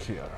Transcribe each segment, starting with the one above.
here.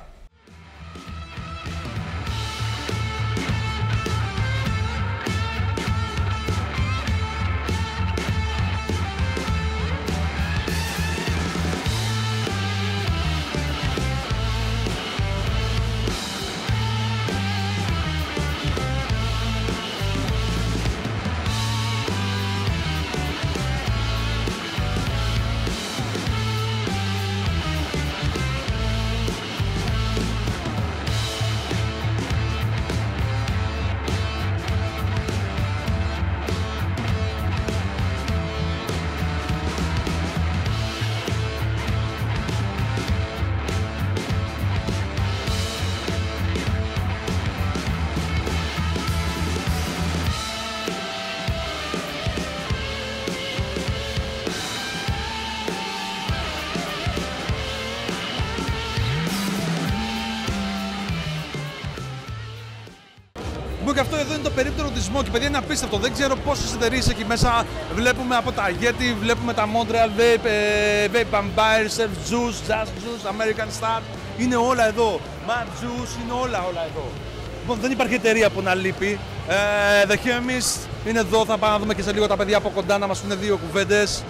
Και αυτό εδώ είναι το περίπτερο της Smoky, παιδιά, είναι απίστευτο. Δεν ξέρω πόσες εταιρείες εκεί μέσα βλέπουμε, από τα Yeti, βλέπουμε τα Montreal Vape, Vape Vampire, Surf Juice, Just Juice, American Star. Είναι όλα εδώ. Mad Juice, είναι όλα εδώ. Λοιπόν, δεν υπάρχει εταιρεία που να λείπει. The Chemist είναι εδώ, θα πάμε να δούμε και σε λίγο τα παιδιά από κοντά να μας πούνε δύο κουβέντες.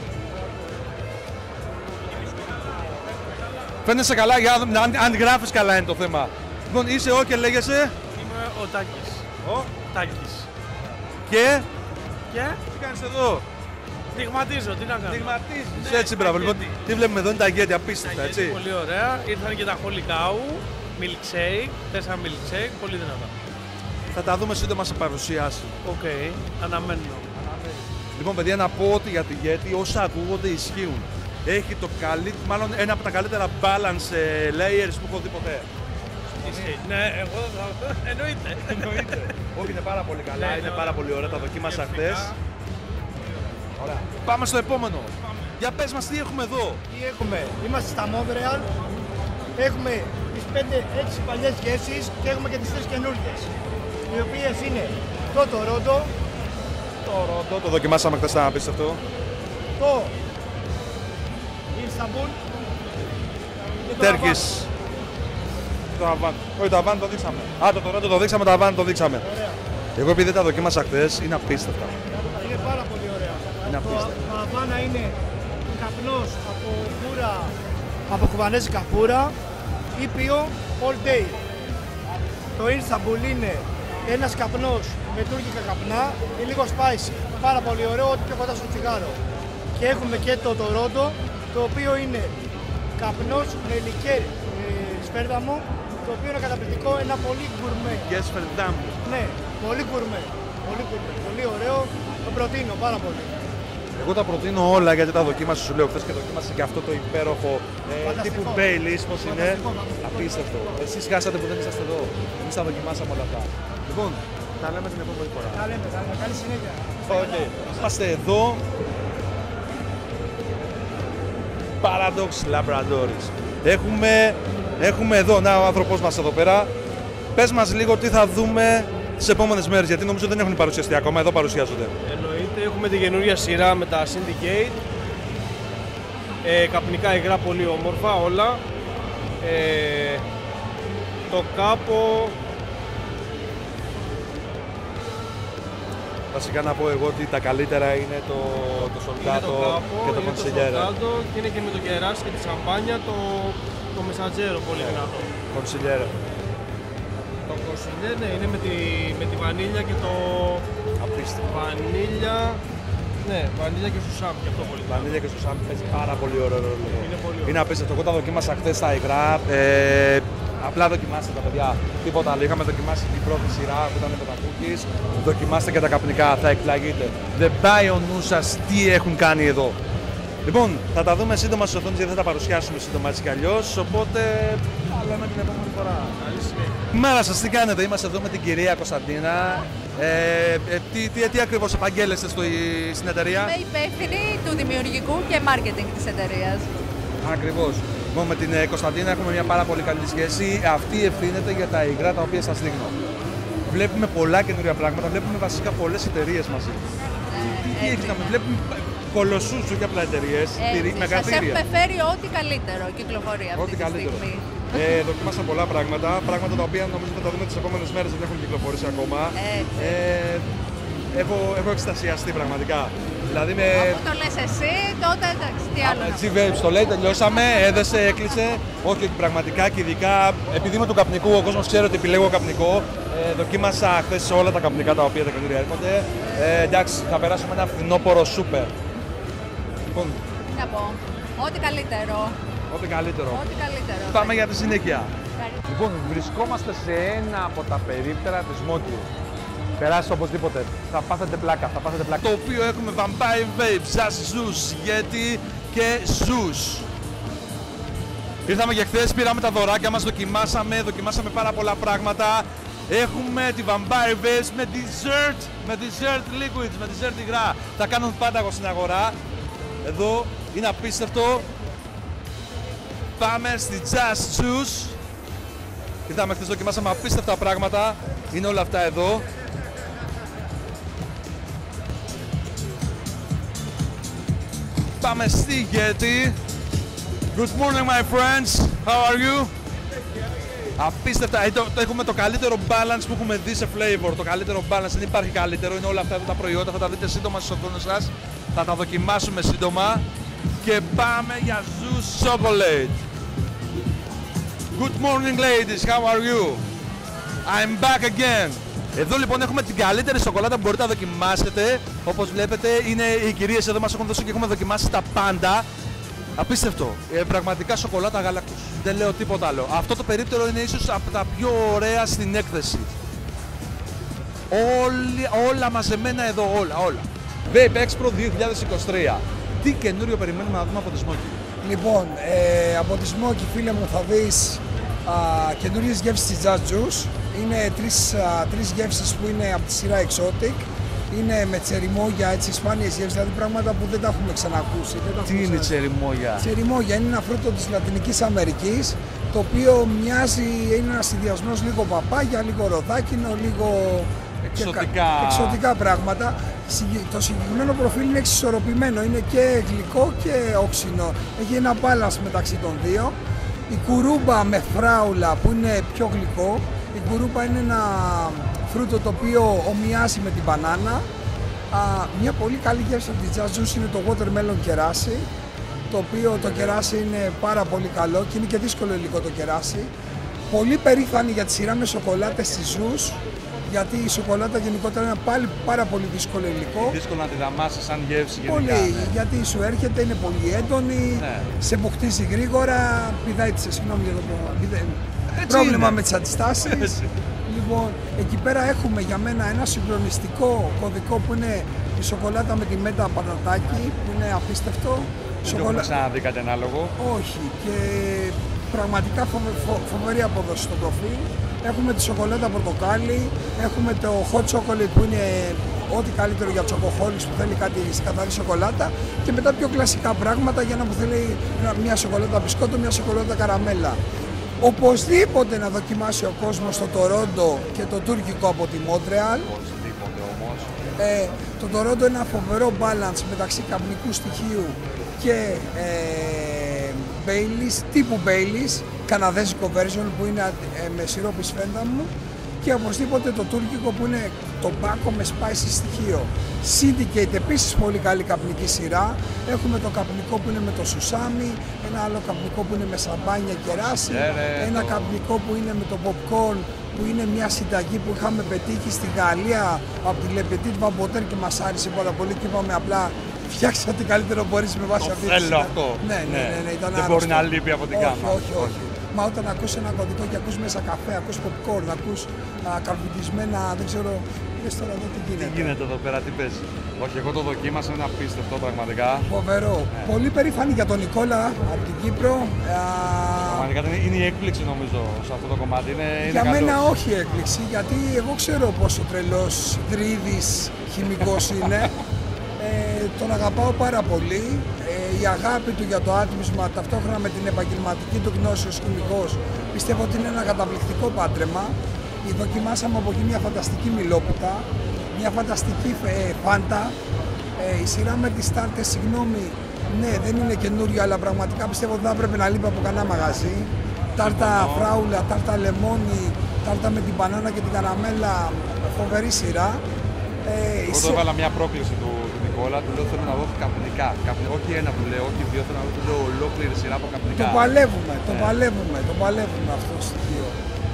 Φαίνεσαι καλά, αν γράφεις καλά είναι το θέμα. Λοιπόν, είσαι και λέγεσαι. Είμαι ο Τάκης. Ο Τάκης. Και τι κάνεις εδώ? Στιγματίζω, τι να κάνω. Στιγματίζεις, ναι, έτσι μπράβο. Λοιπόν, τι βλέπουμε εδώ είναι τα Yeti, απίστευτα, έτσι. Πολύ ωραία. Ήρθαν και τα Holy Cow, milkshake, 4 milkshake, πολύ δυνατά. Θα τα δούμε σύντομα σε παρουσίαση. Οκ, αναμένω. Λοιπόν, παιδιά, να πω ότι για τη Yeti όσα ακούγονται ισχύουν. Έχει το μάλλον ένα από τα καλύτερα balance layers που έχω δει ποτέ. Ναι, εγώ εννοείται. Όχι, είναι πάρα πολύ καλά, είναι πάρα πολύ ωραία, τα δοκίμασα χθες. Ωραία. Πάμε στο επόμενο. Για πες μας τι έχουμε εδώ. Τι έχουμε, είμαστε στα Montreal, έχουμε τις 5-6 παλιές γεύσεις και έχουμε και τις 3 καινούργιες. Οι οποίες είναι το Toronto. Το δοκιμάσαμε χθες, ήταν απίστευτο. Το Istanbul. Turkish. Το Havana. Όχι, το Havana το δείξαμε. Το Toronto το δείξαμε, το Havana το δείξαμε. Ωραία. Εγώ επειδή δεν τα δοκίμασα χθες, είναι απίστευτα. Είναι πάρα πολύ ωραία. Είναι απίστευτα. Το Havana είναι καπνός από φούρα, από κουβανέζικα φούρα, ήπιο all day. Το Istanbul είναι ένας καπνός με τουρκικά καπνά, είναι λίγο spicy, πάρα πολύ ωραίο, ό,τι πιο κοντά στο τσιγάρο. Και έχουμε και το Toronto, το οποίο είναι καπνός με λικέρ σπέρδαμο, το οποίο είναι καταπληκτικό, ένα πολύ γκουρμέ. Και σπερδάμου. Ναι, πολύ γκουρμέ. Πολύ ωραίο, το προτείνω πάρα πολύ. Εγώ τα προτείνω όλα γιατί τα δοκίμασα, σου λέω χθες και δοκίμασα και αυτό το υπέροχο τύπου Baileys, πώς είναι. Απίστευτο. Εσείς χάσατε που δεν είσαστε εδώ. Εμείς τα δοκιμάσαμε όλα αυτά. Λοιπόν, τα λέμε την επόμενη φορά. Τα λέμε, καλή συνέχεια. Okay. Είμαστε εδώ. Paradox Laboratories. Έχουμε εδώ, ο άνθρωπός μας εδώ πέρα. Πες μας λίγο τι θα δούμε τις επόμενες μέρες, γιατί νομίζω δεν έχουν παρουσιαστεί ακόμα, εδώ παρουσιάζονται. Εννοείται, έχουμε τη καινούργια σειρά με τα Syndicate. Καπνικά υγρά πολύ όμορφα όλα. Το κάπο. Βασικά να πω εγώ ότι τα καλύτερα είναι το Soldato και το Consigliere. Και είναι και με το κεράσι και τη σαμπάνια το Messaggero πολύ δυνατό. Consigliere. Το Consigliere, ναι, είναι με τη βανίλια και το... Απίστευτο. Βανίλια... Ναι, βανίλια και σουσάμ και αυτό πολύ. Βανίλια και σουσάμ παίζει πάρα πολύ ωραίο ρόλο. Είναι πολύ ωραίο. Είναι απίστευτο. Εγώ τα δοκίμασα χθες στα υγρά. Απλά δοκιμάστε τα παιδιά. Τίποτα άλλο. Είχαμε δοκιμάσει την πρώτη σειρά που ήταν με τα cookies. Δοκιμάστε και τα καπνικά. Θα εκπλαγείτε. Δεν πάει ο νου σας τι έχουν κάνει εδώ. Λοιπόν, θα τα δούμε σύντομα στις οθόνες γιατί θα τα παρουσιάσουμε σύντομα έτσι κι αλλιώς. Οπότε, τα λέμε την επόμενη φορά. Μέρα σας, τι κάνετε, είμαστε εδώ με την κυρία Κωνσταντίνα. Τι ακριβώς επαγγέλλεστε στην εταιρεία? Είμαι υπεύθυνη του δημιουργικού και marketing της εταιρείας. Ακριβώς. Λοιπόν, με την Κωνσταντίνα έχουμε μια πάρα πολύ καλή σχέση. Αυτή ευθύνεται για τα υγρά τα οποία σας δείχνω. Βλέπουμε πολλά καινούργια πράγματα, βλέπουμε βασικά πολλές εταιρείες μαζί. Τι έχεις να με βλέπουμε κολοσσούς, όχι απλά εταιρείες, Σας μεγαθύρια. έχουμε φέρει ό,τι καλύτερο κυκλοφορεί αυτή τη στιγμή. Δοκίμασα πολλά πράγματα τα οποία νομίζω θα τα δούμε τις επόμενες μέρες, δεν έχουν κυκλοφορήσει ακόμα. Έχω εξτασιαστεί πραγματικά. Δηλαδή Αφού το λες εσύ, τότε εντάξει, τι άλλο. G-Vapes το λέει, τελειώσαμε, έδεσε, έκλεισε. Όχι, πραγματικά και ειδικά επειδή είμαι του καπνικού, ο κόσμος ξέρει ότι επιλέγω καπνικό. Δοκίμασα χθες όλα τα καπνικά τα οποία τα καινούργια έρχονται. Εντάξει, θα περάσουμε ένα φθινόπωρο σούπερ. Λοιπόν, Τι να πω, ό,τι καλύτερο. ό,τι καλύτερο. Ό,τι καλύτερο. Πάμε για τη συνέχεια. Λοιπόν, βρισκόμαστε σε ένα από τα περίπτερα της Smoky. Περάστε οπωσδήποτε. Θα πάθετε πλάκα. Το οποίο έχουμε Vampire Vapes, Just Zeus, Yeti και Zeus. Ήρθαμε και χθες, πήραμε τα δωράκια μας, δοκιμάσαμε πάρα πολλά πράγματα. Έχουμε τη Vampire Vapes με dessert liquids, με dessert υγρά. Θα κάνουν πάντα στην αγορά. Εδώ είναι απίστευτο. Πάμε στη Just Zeus. Ήρθαμε χθες, δοκιμάσαμε απίστευτα πράγματα. Είναι όλα αυτά εδώ. Πάμε στη Yeti. Good morning my friends. How are you? Απίστευτα. Έχουμε το καλύτερο balance που έχουμε δει σε flavor. Το καλύτερο balance, δεν υπάρχει καλύτερο. Είναι όλα αυτά τα προϊόντα. Θα τα δείτε σύντομα στις οθόνες σας. Θα τα δοκιμάσουμε σύντομα. Και πάμε για Zeus Chocolate. Good morning ladies. How are you? I'm back again. Εδώ λοιπόν έχουμε την καλύτερη σοκολάτα που μπορείτε να δοκιμάσετε. Όπως βλέπετε, είναι οι κυρίες εδώ μας έχουν δώσει και έχουμε δοκιμάσει τα πάντα. Απίστευτο. Πραγματικά σοκολάτα γάλακτος. Δεν λέω τίποτα άλλο. Αυτό το περίπτερο είναι ίσως από τα πιο ωραία στην έκθεση. Όλα μαζεμένα εδώ, όλα. Vape Expo 2023. Τι καινούριο περιμένουμε να δούμε από τη Smoky? Λοιπόν, από τη Smoky, φίλε μου, θα δεις καινούριες γεύσεις της Just Juice. Είναι τρεις γεύσεις που είναι από τη σειρά Exotic. Είναι με τσεριμόγια, έτσι, σπάνιες γεύσεις, δηλαδή πράγματα που δεν τα έχουμε ξανακούσει. Τι είναι τσεριμόγια? Τσεριμόγια είναι ένα φρούτο της Λατινικής Αμερικής, το οποίο μοιάζει, είναι ένας συνδυασμός λίγο παπάγια, λίγο ροδάκινο, λίγο εξωτικά πράγματα. Το συγκεκριμένο προφίλ είναι εξισορροπημένο, είναι και γλυκό και όξινο. Έχει ένα balance μεταξύ των δύο. Η κουρούμπα με φράουλα που είναι πιο γλυκό. Η κουρούμπα είναι ένα φρούτο το οποίο ομοιάζει με την μπανάνα. Μια πολύ καλή γεύση από τη Just Juice είναι το watermelon κεράσι, το οποίο το κεράσι είναι πάρα πολύ καλό και είναι και δύσκολο υλικό το κεράσι. Πολύ περήφανη για τη σειρά με σοκολάτες της Zeus, γιατί η σοκολάτα γενικότερα είναι πάλι πάρα πολύ δύσκολο υλικό. Δύσκολο να τη δαμάσεις σαν γεύση γενικά. Πολύ, ναι. γιατί σου έρχεται, είναι πολύ έντονη, ναι. Σε αποκτήσει γρήγορα, πηδάει τις, συγγνώμη για το πρόβλημα με τις αντιστάσεις. Λοιπόν, εκεί πέρα έχουμε για μένα ένα συγκλονιστικό κωδικό που είναι η σοκολάτα με τη μέτα πατατάκι, που είναι απίστευτο. Δεν το έχουμε ξαναδεί κάτι ανάλογο. Όχι, και πραγματικά φοβερή απόδοση στο προφίλ. Έχουμε τη σοκολάτα πορτοκάλι, έχουμε το hot chocolate που είναι ό,τι καλύτερο για τσοκοχόλης που θέλει κάτι καθαρή σοκολάτα, και μετά πιο κλασικά πράγματα για να που θέλει μια σοκολάτα μπισκότο, μια σοκολάτα καραμέλα. Οπωσδήποτε να δοκιμάσει ο κόσμος το Τορόντο και το τουρκικό από τη Μόντρεαλ. Οπωσδήποτε όμως. Το Τορόντο είναι ένα φοβερό balance μεταξύ καπνικού στοιχείου και Baileys, τύπου Baileys, καναδέζικο version που είναι με σιρόπι σφένδαμου, και οπωσδήποτε το τουρκικό που είναι τομπάκο με spicy στοιχείο. Syndicate, επίσης πολύ καλή καπνική σειρά. Έχουμε το καπνικό που είναι με το σουσάμι, ένα άλλο καπνικό που είναι με σαμπάνια και ράσι, ένα καπνικό που είναι με το popcorn, που είναι μια συνταγή που είχαμε πετύχει στη Γαλλία από τη Le Petit Vapoteur και μας άρεσε πάρα πολύ και είπαμε απλά φτιάξε ό,τι καλύτερο μπορείς με βάση αυτή τη θέλω αυτό. Ναι, ήταν δεν μπορεί να λείπει από την κάμα. Όχι. Μα όταν ακούς ένα κωδικό και ακούς μέσα καφέ, ακούς popcorn, ακούς καρβουτισμένα, δεν ξέρω, λες τώρα εδώ τι γίνεται. Τι γίνεται εδώ πέρα, τι παίζει? Όχι, εγώ το δοκίμασα, είναι απίστευτο πραγματικά. Φοβερό. Ναι. Πολύ περήφανη για τον Νικόλα από την Κύπρο. Πραγματικά είναι η έκπληξη νομίζω σε αυτό το κομμάτι. Είναι για καλός. μένα όχι έκπληξη, γιατί εγώ ξέρω πόσο τρελός δρύδης χημικός είναι. Τον αγαπάω πάρα πολύ. Η αγάπη του για το άτμισμα ταυτόχρονα με την επαγγελματική του γνώση ως χημικός, πιστεύω ότι είναι ένα καταπληκτικό πάντρεμα. Δοκιμάσαμε από εκεί μια φανταστική μιλόπιτα, μια φανταστική φάντα. Η σειρά με τις τάρτες, συγγνώμη, ναι, δεν είναι καινούριο, αλλά πραγματικά πιστεύω ότι θα έπρεπε να λείπει από κανένα μαγαζί. τάρτα φράουλα, τάρτα λεμόνι, τάρτα με την μπανάνα και την καραμέλα, φοβερή σειρά. Εγώ το έβαλα μια πρόκληση του Νικόλα, του λέω θέλω να δω καπνικά. Όχι ένα που λέω, όχι δύο, θέλω να δω του λέω ολόκληρη σειρά από καπνικά. Το παλεύουμε αυτό το στοιχείο.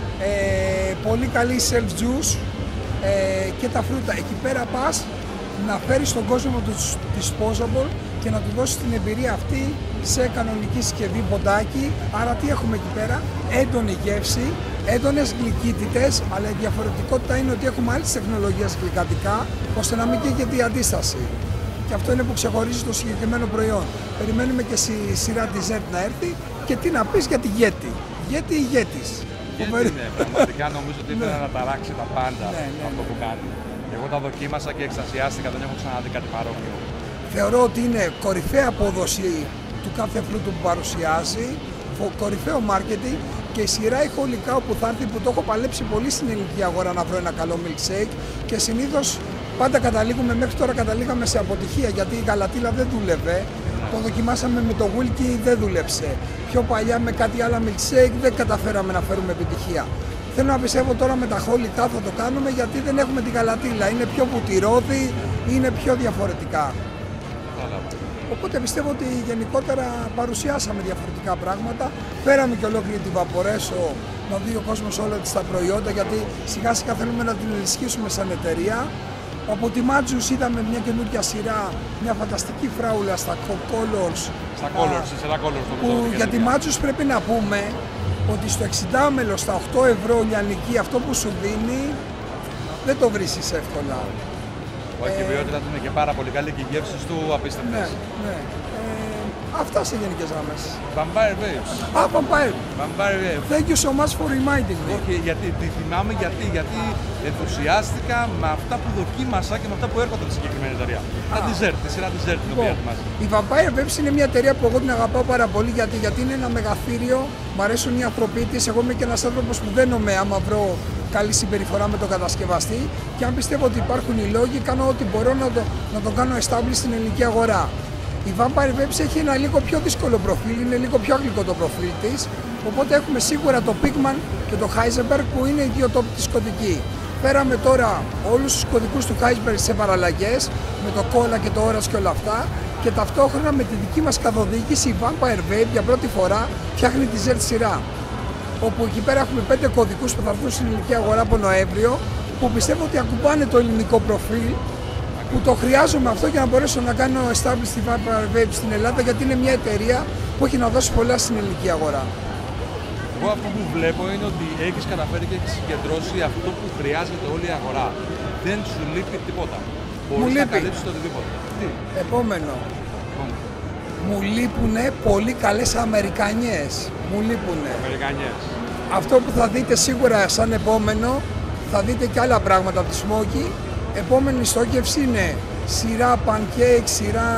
Πολύ καλή self-juice και τα φρούτα. Εκεί πέρα πας να φέρεις τον κόσμο του disposable και να του δώσεις την εμπειρία αυτή σε κανονική συσκευή ποντάκι. Άρα τι έχουμε εκεί πέρα, έντονη γεύση, έντονες γλυκύτητες, αλλά η διαφορετικότητα είναι ότι έχουμε άλλες τεχνολογίες γλυκαντικά, ώστε να μην καίγεται η αντίσταση. Και αυτό είναι που ξεχωρίζει το συγκεκριμένο προϊόν. Περιμένουμε και σειρά dessert να έρθει και τι να πεις για τη Yeti. Yeti ή Yetis. Είναι πραγματικά νομίζω ότι ήθελε να ταράξει τα πάντα αυτό που κάνει. Εγώ τα δοκίμασα και εξτασιάστηκα, δεν έχω ξαναδεί κάτι παρόμοιο. Θεωρώ ότι είναι κορυφαία απόδοση του κάθε φρούτου που παρουσιάζει, κορυφαίο marketing και η σειρά ηχολικά που θα έρθει, που το έχω παλέψει πολύ στην ελληνική αγορά να βρω ένα καλό milkshake και συνήθως πάντα μέχρι τώρα καταλήγαμε σε αποτυχία γιατί η γαλατίλα δεν δούλευε. Το δοκιμάσαμε με το Wilkie, δεν δούλεψε. Πιο παλιά με κάτι άλλο milkshake δεν καταφέραμε να φέρουμε επιτυχία. Θέλω να πιστεύω τώρα με τα χόλιτα θα το κάνουμε γιατί δεν έχουμε τη γαλατίλα. Είναι πιο βουτυρώδη, είναι πιο διαφορετικά. Οπότε πιστεύω ότι γενικότερα παρουσιάσαμε διαφορετικά πράγματα. Φέραμε και ολόκληρη την Vaporesso να δει ο κόσμος όλα τα προϊόντα γιατί σιγά σιγά θέλουμε να την ενισχύσουμε σαν εταιρεία. Από τη Matsus είδαμε μια καινούργια σειρά, μια φανταστική φράουλα στα Colors. Στα Colors, σε σειρά Colors. Που για τη Matsus πρέπει να πούμε ότι στο 60 μέλος, στα 8 ευρώ λιανική, αυτό που σου δίνει δεν το βρίσκεις εύκολα. Όχι, η ποιότητα του είναι και πάρα πολύ καλή και οι γεύσεις του απίστευτες. Ναι. Αυτά σε γενικές γραμμές. Vampire Waves. Vampire Waves. Thank you so much for reminding me. Όχι, γιατί τη θυμάμαι γιατί ενθουσιάστηκα με αυτά που δοκίμασα και με αυτά που έρχονται στη συγκεκριμένη εταιρεία. Τη σειρά dessert την οποία ετοιμάζει. Η Vampire Waves είναι μια εταιρεία που εγώ την αγαπάω πάρα πολύ γιατί είναι ένα μεγαθύριο, μου αρέσουν οι άνθρωποι της. Εγώ είμαι και ένας άνθρωπος που δένομαι άμα βρω καλή συμπεριφορά με τον κατασκευαστή και αν πιστεύω ότι υπάρχουν οι λόγοι, κάνω ό,τι μπορώ να το κάνω establish στην ελληνική αγορά. Η Vampire Waves έχει ένα λίγο πιο δύσκολο προφίλ, είναι λίγο πιο αγγλικό το προφίλ της, οπότε έχουμε σίγουρα το Pigman και το Heisenberg που είναι οι δύο top της κωδικοί. Φέραμε τώρα όλους τους κωδικούς του Heisenberg σε παραλλαγές, με το Cola και το Orange και όλα αυτά και ταυτόχρονα με τη δική μας καθοδήγηση η Vampire Wave για πρώτη φορά φτιάχνει τη Z σειρά. Όπου εκεί πέρα έχουμε 5 κωδικούς που θα έρθουν στην ελληνική αγορά από Νοέμβριο που πιστεύω ότι ακουμπάνε το ελληνικό προφίλ που το χρειάζομαι αυτό για να μπορέσω να κάνω establish τη Vampire Wave στην Ελλάδα γιατί είναι μια εταιρεία που έχει να δώσει πολλά στην ελληνική αγορά. Εγώ αυτό που βλέπω είναι ότι έχεις καταφέρει και έχεις συγκεντρώσει αυτό που χρειάζεται όλη η αγορά. Δεν σου λείπει τίποτα. Μπορείς να καλύψεις το οτιδήποτε. Επόμενο. Μου λείπουνε πολύ καλές Αμερικανιές. Μου λείπουνε. Αμερικανιές. Αυτό που θα δείτε σίγουρα σαν επόμενο, θα δείτε και άλλα πράγματα από τη Smoky. Επόμενη στόχευση είναι σειρά pancake, σειρά...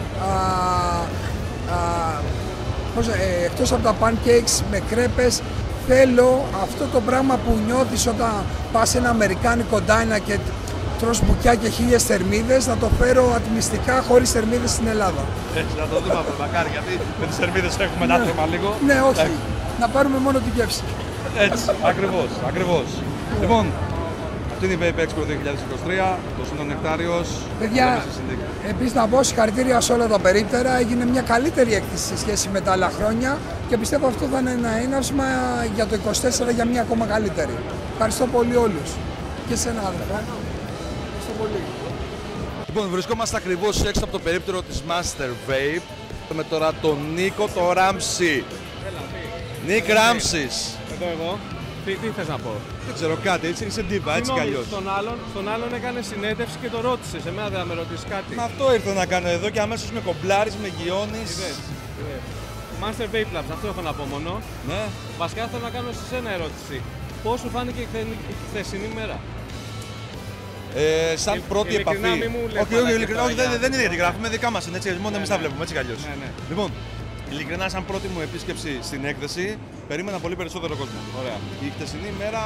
εκτός από τα pancakes με κρέπες, θέλω αυτό το πράγμα που νιώθεις όταν πας σε ένα αμερικάνικο ντάινα και τρως μπουκιά και 1000 θερμίδες, να το φέρω ατμιστικά χωρίς θερμίδες στην Ελλάδα. Έτσι, να το δούμε αυτό, μακάρι, γιατί με τις θερμίδες έχουμε ένα θέμα λίγο. Ναι, όχι. Να πάρουμε μόνο την γεύση. Έτσι, ακριβώς. Λοιπόν, αυτή είναι η Vape Expo 2023, το Σύντον Νεκτάριος. Παιδιά, επίσης να πω συγχαρητήρια σε όλα τα περίπτερα. Έγινε μια καλύτερη έκθεση σε σχέση με τα άλλα χρόνια και πιστεύω αυτό θα είναι ένα έναυσμα για το 2024 για μια ακόμα καλύτερη. Ευχαριστώ πολύ όλους. Και εσένα, αδερφέ. Ευχαριστώ πολύ. Λοιπόν, βρισκόμαστε ακριβώς έξω από το περίπτερο της Master Vape. Με τώρα τον Νίκο το Ράμψη. Νίκ Ράμψης. Εγώ. Τι θες να πω? Δεν ξέρω κάτι, έτσι είσαι ντύπα, έτσι κι αλλιώς. Στον άλλον έκανε συνέντευξη και το ρώτησε. Εμένα δεν θα με ρωτήσει κάτι. Μα αυτό ήρθα να κάνω εδώ και αμέσως με κομπλάρεις, με γιώνεις. Master Vape Labs, αυτό έχω να πω μόνο. Ναι. Βασικά θέλω να κάνω σε σένα ερώτηση. Πώς σου φάνηκε η χθεσινή μέρα? Σαν πρώτη επαφή. Όχι, ειλικρινά, δεν είναι γιατί γράφουμε, δικά μας είναι έτσι, μόνο εμείς τα βλέπουμε έτσι κι αλλιώς. Λοιπόν, ειλικρινά, σαν πρώτη μου επίσκεψη στην έκθεση, περίμενα πολύ περισσότερο κόσμο. Ωραία. Η χτεσινή μέρα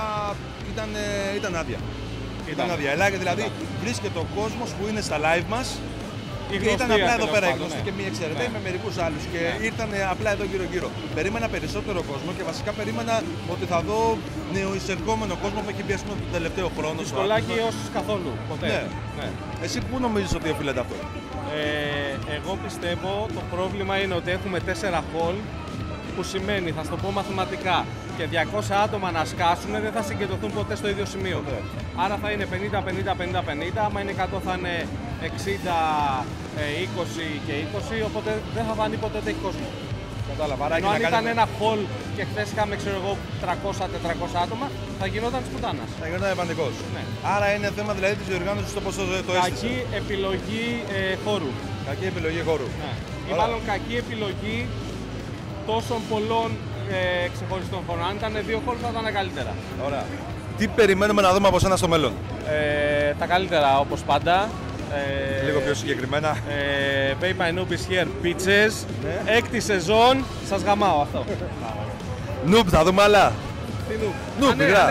ήταν άδεια. Ήταν άδεια. Δηλαδή βρίσκεται ο κόσμος που είναι στα live μας Και ήταν απλά εδώ πέρα οι γνωστοί ναι. και μη εξαιρετοί με μερικούς άλλους. Και ήρθαν απλά εδώ γύρω-γύρω. Περίμενα περισσότερο κόσμο και βασικά περίμενα ότι θα δω νεοεισερχόμενο κόσμο που έχει μπει τον τελευταίο χρόνο. Δυσκολάκι όσους καθόλου. Ποτέ. Ναι. Ναι. Εσύ πού νομίζεις ότι οφείλεται αυτό? Εγώ πιστεύω το πρόβλημα είναι ότι έχουμε 4 hall, που σημαίνει, θα στο πω μαθηματικά, και 200 άτομα να σκάσουν δεν θα συγκεντρωθούν ποτέ στο ίδιο σημείο. Άρα θα είναι 50-50-50-50, άμα είναι 100 θα είναι 60, 20 και 20, οπότε δεν θα φανεί ποτέ ότι έχει κόσμο. Κατάλαβα. Ενώ αν ήταν ένα hall και χθες είχαμε, ξέρω εγώ, 300-400 άτομα, θα γινόταν της πουτάνας. Θα γινόταν επαντικός. Ναι. Άρα είναι θέμα δηλαδή της διοργάνωσης το πόσο το αίσθησε. Κακή επιλογή χώρου. Κακή επιλογή χώρου. Ναι. Ή μάλλον κακή επιλογή τόσων πολλών ξεχωριστών χώρων. Αν ήταν 2 χώρους θα ήταν καλύτερα. Ωραία. Τι περιμένουμε να δούμε από σένα στο μέλλον? Τα καλύτερα όπως πάντα. Λίγο πιο συγκεκριμένα. Pay My Noob is here, bitches. Ναι. 6η σεζόν, σας γαμάω αυτό. Noob, θα δούμε άλλα. Τι Noob, πειρά.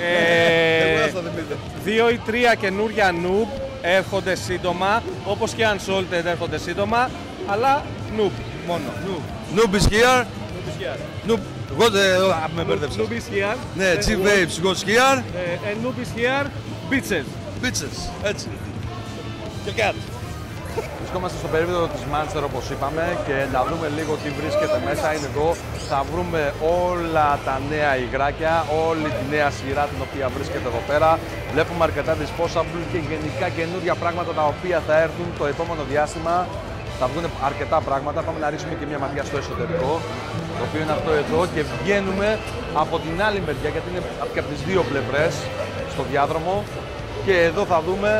2 ή 3 καινούρια Noob έρχονται σύντομα, όπως και Unsalted έρχονται σύντομα, αλλά Noob μόνο. Noob is here. Noob, με μπέρδεψες. Noob is here. Ναι, G-Vapes goes here. And Noob is here, bitches. Bitches, έτσι. Και κάτι. Βρισκόμαστε στο περίπτωμα της Manchester όπως είπαμε και να δούμε λίγο τι βρίσκεται μέσα. Είναι εδώ. Θα βρούμε όλα τα νέα υγράκια, όλη τη νέα σειρά την οποία βρίσκεται εδώ πέρα. Βλέπουμε αρκετά disposable και γενικά καινούργια πράγματα τα οποία θα έρθουν το επόμενο διάστημα. Θα βγουν αρκετά πράγματα. Πάμε να ρίξουμε και μια ματιά στο εσωτερικό, το οποίο είναι αυτό εδώ, και βγαίνουμε από την άλλη μεριά γιατί είναι και από τις δύο πλευρές στο διάδρομο. Και εδώ θα δούμε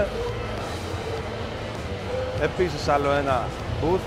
επίσης άλλο ένα booth.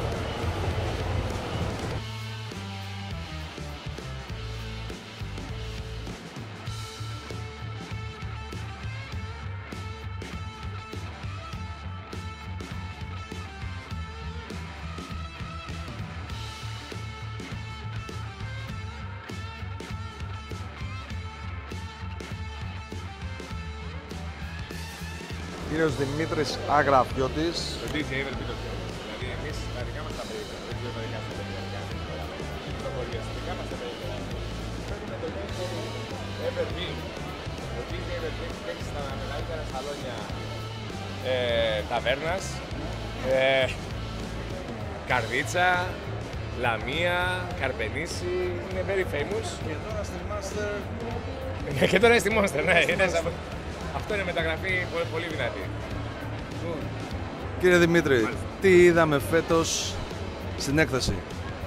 Κύριος Δημήτρης Αγραφιώτης. Το DJ Everbeat. Δηλαδή εμείς τα δικά μας τα παιδιά, δεν ξέρω τα δικά μας τα παιδιά. Το χωριαστικά μας τα παιδιά. Παίρνουμε το DJ Everbeat. Το DJ Everbeat παίξει στα μεγαλύτερα σαλόνια ταβέρνας. Καρδίτσα, Λαμία, Καρπενήσι, είναι very famous. Και τώρα στη Master. Και τώρα στη Monster, ναι. Αυτό είναι μεταγραφή πολύ δυνατή. Κύριε Δημήτρη, τι είδαμε φέτος στην έκθεση?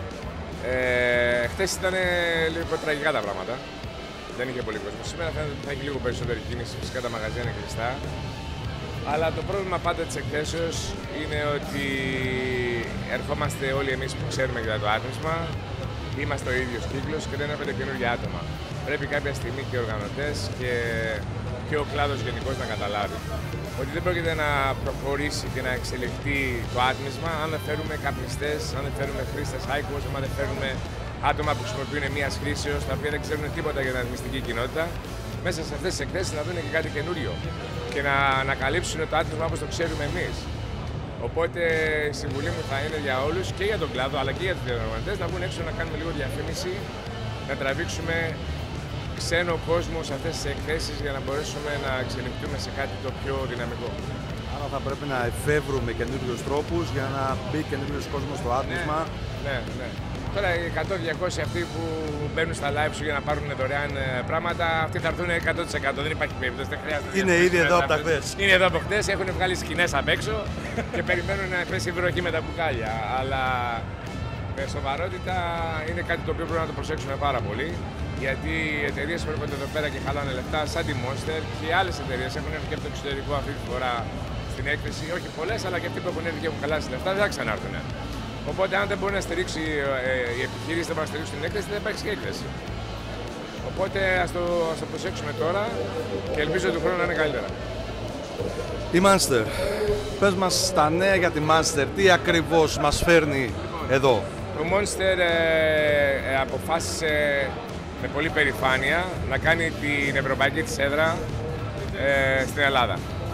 Χθες ήταν λίγο τραγικά τα πράγματα. Δεν είχε πολύ κόσμο. Σήμερα φαίνεται ότι θα έχει λίγο περισσότερη κίνηση. Φυσικά τα μαγαζιά είναι κλειστά. Αλλά το πρόβλημα πάντα της εκθέσεως είναι ότι ερχόμαστε όλοι εμείς που ξέρουμε για το άθροισμα. Είμαστε ο ίδιος κύκλος και δεν έρχονται καινούργια άτομα. Πρέπει κάποια στιγμή και οι οργανωτές και ο κλάδος γενικώς να καταλάβει ότι δεν πρόκειται να προχωρήσει και να εξελιχθεί το άτμισμα αν δεν φέρουμε καπνιστές, αν δεν φέρουμε χρήστες άικος, αν δεν φέρουμε άτομα που χρησιμοποιούν μίας χρήσεως, τα οποία δεν ξέρουν τίποτα για την ατμιστική κοινότητα, μέσα σε αυτές τις εκθέσεις να δουν και κάτι καινούριο και να ανακαλύψουν το άτμισμα όπως το ξέρουμε εμείς. Οπότε η συμβουλή μου θα είναι για όλους και για τον κλάδο αλλά και για τους διοργανωτές να βγουν έξω να κάνουμε λίγο διαφήμιση, να τραβήξουμε ξένο κόσμο σε αυτές τις εκθέσεις για να μπορέσουμε να εξελιχθούμε σε κάτι το πιο δυναμικό. Άρα θα πρέπει να εφεύρουμε καινούριους τρόπους για να μπει καινούριος κόσμος στο άτμισμα. Ναι. Τώρα οι 100-200 αυτοί που μπαίνουν στα live σου για να πάρουν δωρεάν πράγματα, αυτοί θα έρθουν 100%. Δεν υπάρχει περίπτωση, δεν χρειάζεται. Είναι ήδη εδώ από τα χθες. Είναι εδώ από χθες, έχουν βγάλει σκηνές απ' έξω και περιμένουν να πέσει βροχή με τα μπουκάλια. Αλλά με σοβαρότητα είναι κάτι το οποίο πρέπει να το προσέξουμε πάρα πολύ. Γιατί οι εταιρείες που έρχονται εδώ πέρα και χαλάνε λεφτά, σαν τη Monster και οι άλλες εταιρείες έχουν έρθει και από το εξωτερικό αυτή τη φορά στην έκθεση. Όχι πολλές, αλλά και αυτοί που έχουν έρθει και έχουν χαλάσει λεφτά δεν θα ξανάρθουν. Οπότε, αν δεν μπορεί να στηρίξει η επιχείρηση, δεν μπορεί να στηρίξει την έκθεση, δεν υπάρχει και έκθεση. Οπότε, ας το προσέξουμε τώρα και ελπίζω του χρόνου να είναι καλύτερα. Η Monster. Πες μας τα νέα για τη Monster. Τι ακριβώς μας φέρνει εδώ? Το Monster αποφάσισε με πολύ περηφάνεια να κάνει την ευρωπαϊκή της έδρα στην Ελλάδα.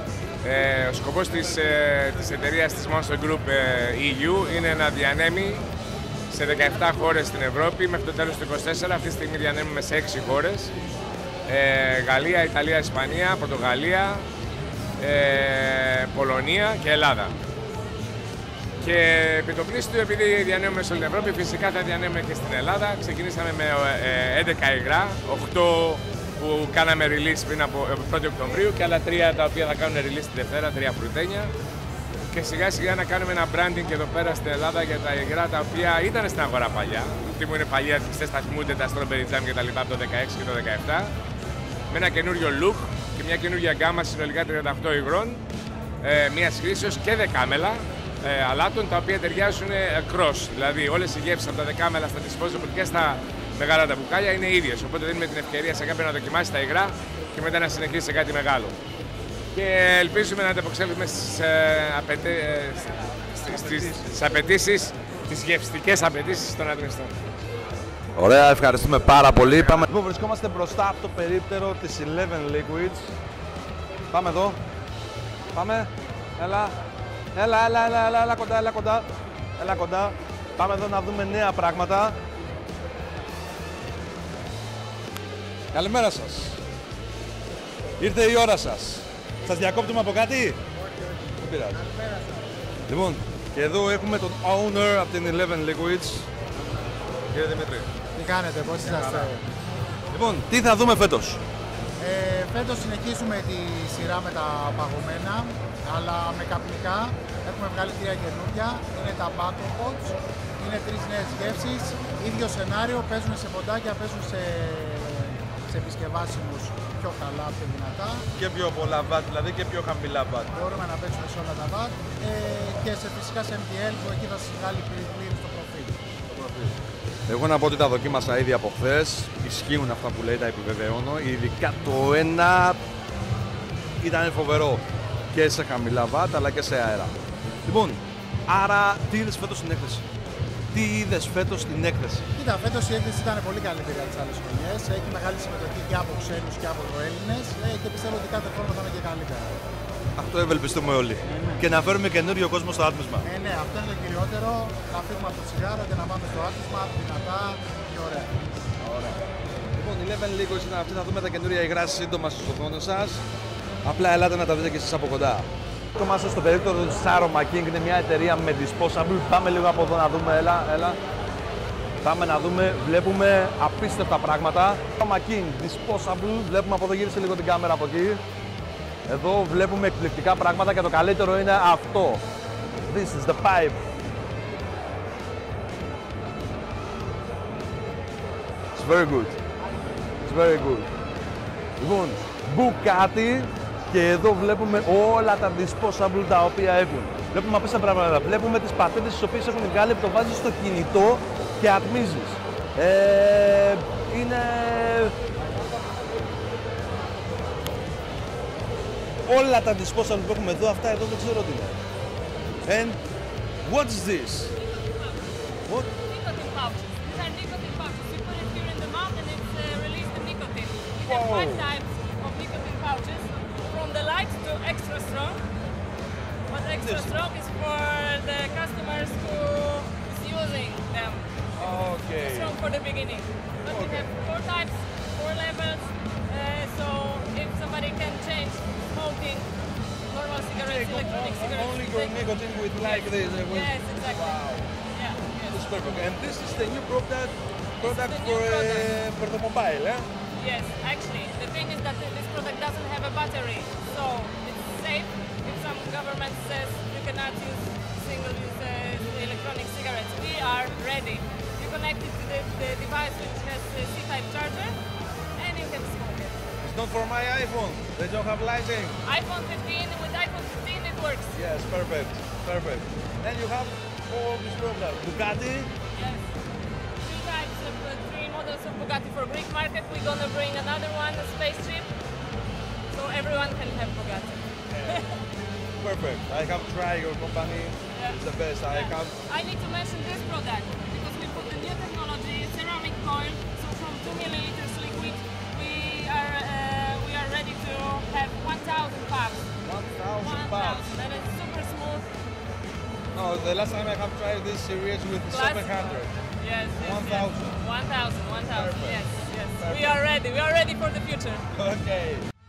Ο σκοπός της εταιρείας της Monster Group EU είναι να διανέμει σε 17 χώρες στην Ευρώπη μέχρι το τέλος του 2024. Αυτή τη στιγμή διανέμουμε σε 6 χώρες. Γαλλία, Ιταλία, Ισπανία, Πορτογαλία, Πολωνία και Ελλάδα. Και επί το πλήστο, επειδή διανέμουμε σε όλη την Ευρώπη, φυσικά θα διανέμουμε και στην Ελλάδα. Ξεκινήσαμε με 11 υγρά, 8 που κάναμε release πριν από 1η Οκτωβρίου και άλλα 3 τα οποία θα κάνουν release τη Δευτέρα, 3 φρουτένια. Και σιγά σιγά να κάνουμε ένα branding και εδώ πέρα στην Ελλάδα για τα υγρά τα οποία ήταν στην αγορά παλιά. Αυτή μου είναι παλιά, πιστές θα θυμούνται τα strawberry jam και τα λοιπά από το 16 και το 17. Με ένα καινούριο look και μια καινούργια γκάμα συνολικά 38 υγρών, μια χρήσεως και δεκάμελα αλάτων τα οποία ταιριάζουν cross. Δηλαδή όλες οι γεύσεις από τα δεκάμελα στα disposable και στα μεγάλα τα μπουκάλια είναι ίδιες. Οπότε δίνουμε την ευκαιρία σε κάποιον να δοκιμάσει τα υγρά και μετά να συνεχίσει σε κάτι μεγάλο. Και ελπίζουμε να ανταπεξέλθουμε στις απαιτήσεις, τις γευστικές απαιτήσεις των ατμιστών. Ωραία, ευχαριστούμε πάρα πολύ. Πάμε. Λοιπόν, βρισκόμαστε μπροστά από το περίπτερο της Eleven Liquids. Πάμε εδώ. Πάμε. Έλα κοντά. Έλα κοντά. Πάμε εδώ να δούμε νέα πράγματα. Καλημέρα σας. Ήρθε η ώρα σας. Σας διακόπτουμε από κάτι? Δεν πειράζει. Λοιπόν, και εδώ έχουμε τον owner από την Eleven Liquids. Κύριε Δημήτρη. Τι κάνετε, πώς είσαστε? Λοιπόν, τι θα δούμε φέτος? Φέτος συνεχίζουμε τη σειρά με τα παγωμένα, αλλά με καπνικά. Έχουμε βγάλει 3 καινούργια. Είναι τα Battle Pots. Είναι 3 νέες γεύσεις. Ίδιο σενάριο, παίζουν σε ποντάκια, παίζουν σε επισκευάσιμους πιο καλά, πιο δυνατά. Και πιο πολλά βατ, δηλαδή και πιο χαμηλά βατ. Μπορούμε να παίξουμε σε όλα τα βατ και φυσικά σε MTL που εκεί θα σας βγάλει πλήρη στο προφίλ. Εγώ να πω ότι τα δοκίμασα ήδη από χθες. Ισχύουν αυτά που λέει, τα επιβεβαιώνω. Ειδικά το ένα ήταν φοβερό και σε χαμηλά βατ αλλά και σε αέρα. Λοιπόν, άρα τι είδες φέτος στην έκθεση? Τι είδες φέτος στην έκθεση? Κοίτα, φέτος η έκθεση ήταν πολύ καλύτερη από τις άλλες χρονιές. Έχει μεγάλη συμμετοχή και από ξένους και από Έλληνες και πιστεύω ότι κάθε χρόνο θα είναι και καλύτερα. Αυτό ευελπιστούμε όλοι. Και να φέρουμε καινούριο κόσμο στο άτμισμα. Ναι, αυτό είναι το κυριότερο. Να φύγουμε από το τσιγάρο και να πάμε στο άτμισμα δυνατά και ωραία. Λοιπόν, η Eleven Liquids ήταν αυτή. Θα δούμε τα καινούρια υγρά σύντομα στις οθόνες σας. Απλά ελάτε να τα δείτε και εσείς από κοντά. Είμαστε στο περίπτωρο της Aroma King, είναι μια εταιρεία με disposable. Πάμε λίγο από εδώ να δούμε, έλα. Πάμε να δούμε, βλέπουμε απίστευτα πράγματα. Aroma King, disposable, βλέπουμε από εδώ, γύρισε λίγο την κάμερα από εκεί. Εδώ βλέπουμε εκπληκτικά πράγματα και το καλύτερο είναι αυτό. This is the pipe. It's very good. It's very good. Λοιπόν, Bugatti. Και εδώ βλέπουμε όλα τα disposable τα οποία έχουν. Βλέπουμε απίστευτα πράγματα. Βλέπουμε τις πατέντες τις οποίες έχουν βγάλει, που το βάζεις στο κινητό και ατμίζεις. Είναι... όλα τα disposable που έχουμε εδώ, αυτά εδώ δεν ξέρω τι είναι. And what is this? What? Nicotine pouches. These are nicotine pouches. You put it here in the mouth and it's released the nicotine. We have 5 types of nicotine pouches. From the light to extra strong, but extra strong is for the customers who is using them. Okay. Strong for the beginning. But we have 4 types, 4 levels, so if somebody can change smoking, normal cigarettes, electronic cigarettes. Only your nicotine with like this. Yes, exactly. Wow. Yeah. That's perfect. And this is the new product the new for the mobile, eh? Yes, actually, the thing is that this product doesn't have a battery, so it's safe. If some government says you cannot use single-use electronic cigarettes, we are ready. You connect it to the device which has a C-type charger, and you can smoke it. It's not for my iPhone. They don't have lighting. iPhone 15, with iPhone 15 it works. Yes, perfect, perfect. Then you have all these products. Bugatti. Yes. 3 models of Bugatti for Greek market. We're gonna bring another one, a spaceship, so everyone can have Bugatti. Perfect. I have tried your company. Yeah. It's the best. I need to mention this product because we put the new technology, ceramic coil. So from 2 milliliters liquid, we are ready to have 1,000 packs. 1,000 No, the last time I have tried this series with Plus- 700. Yes. 1,000. 1,000. 1,000. Perfect. Yes. Yes. We are ready. We are ready for the future. Okay.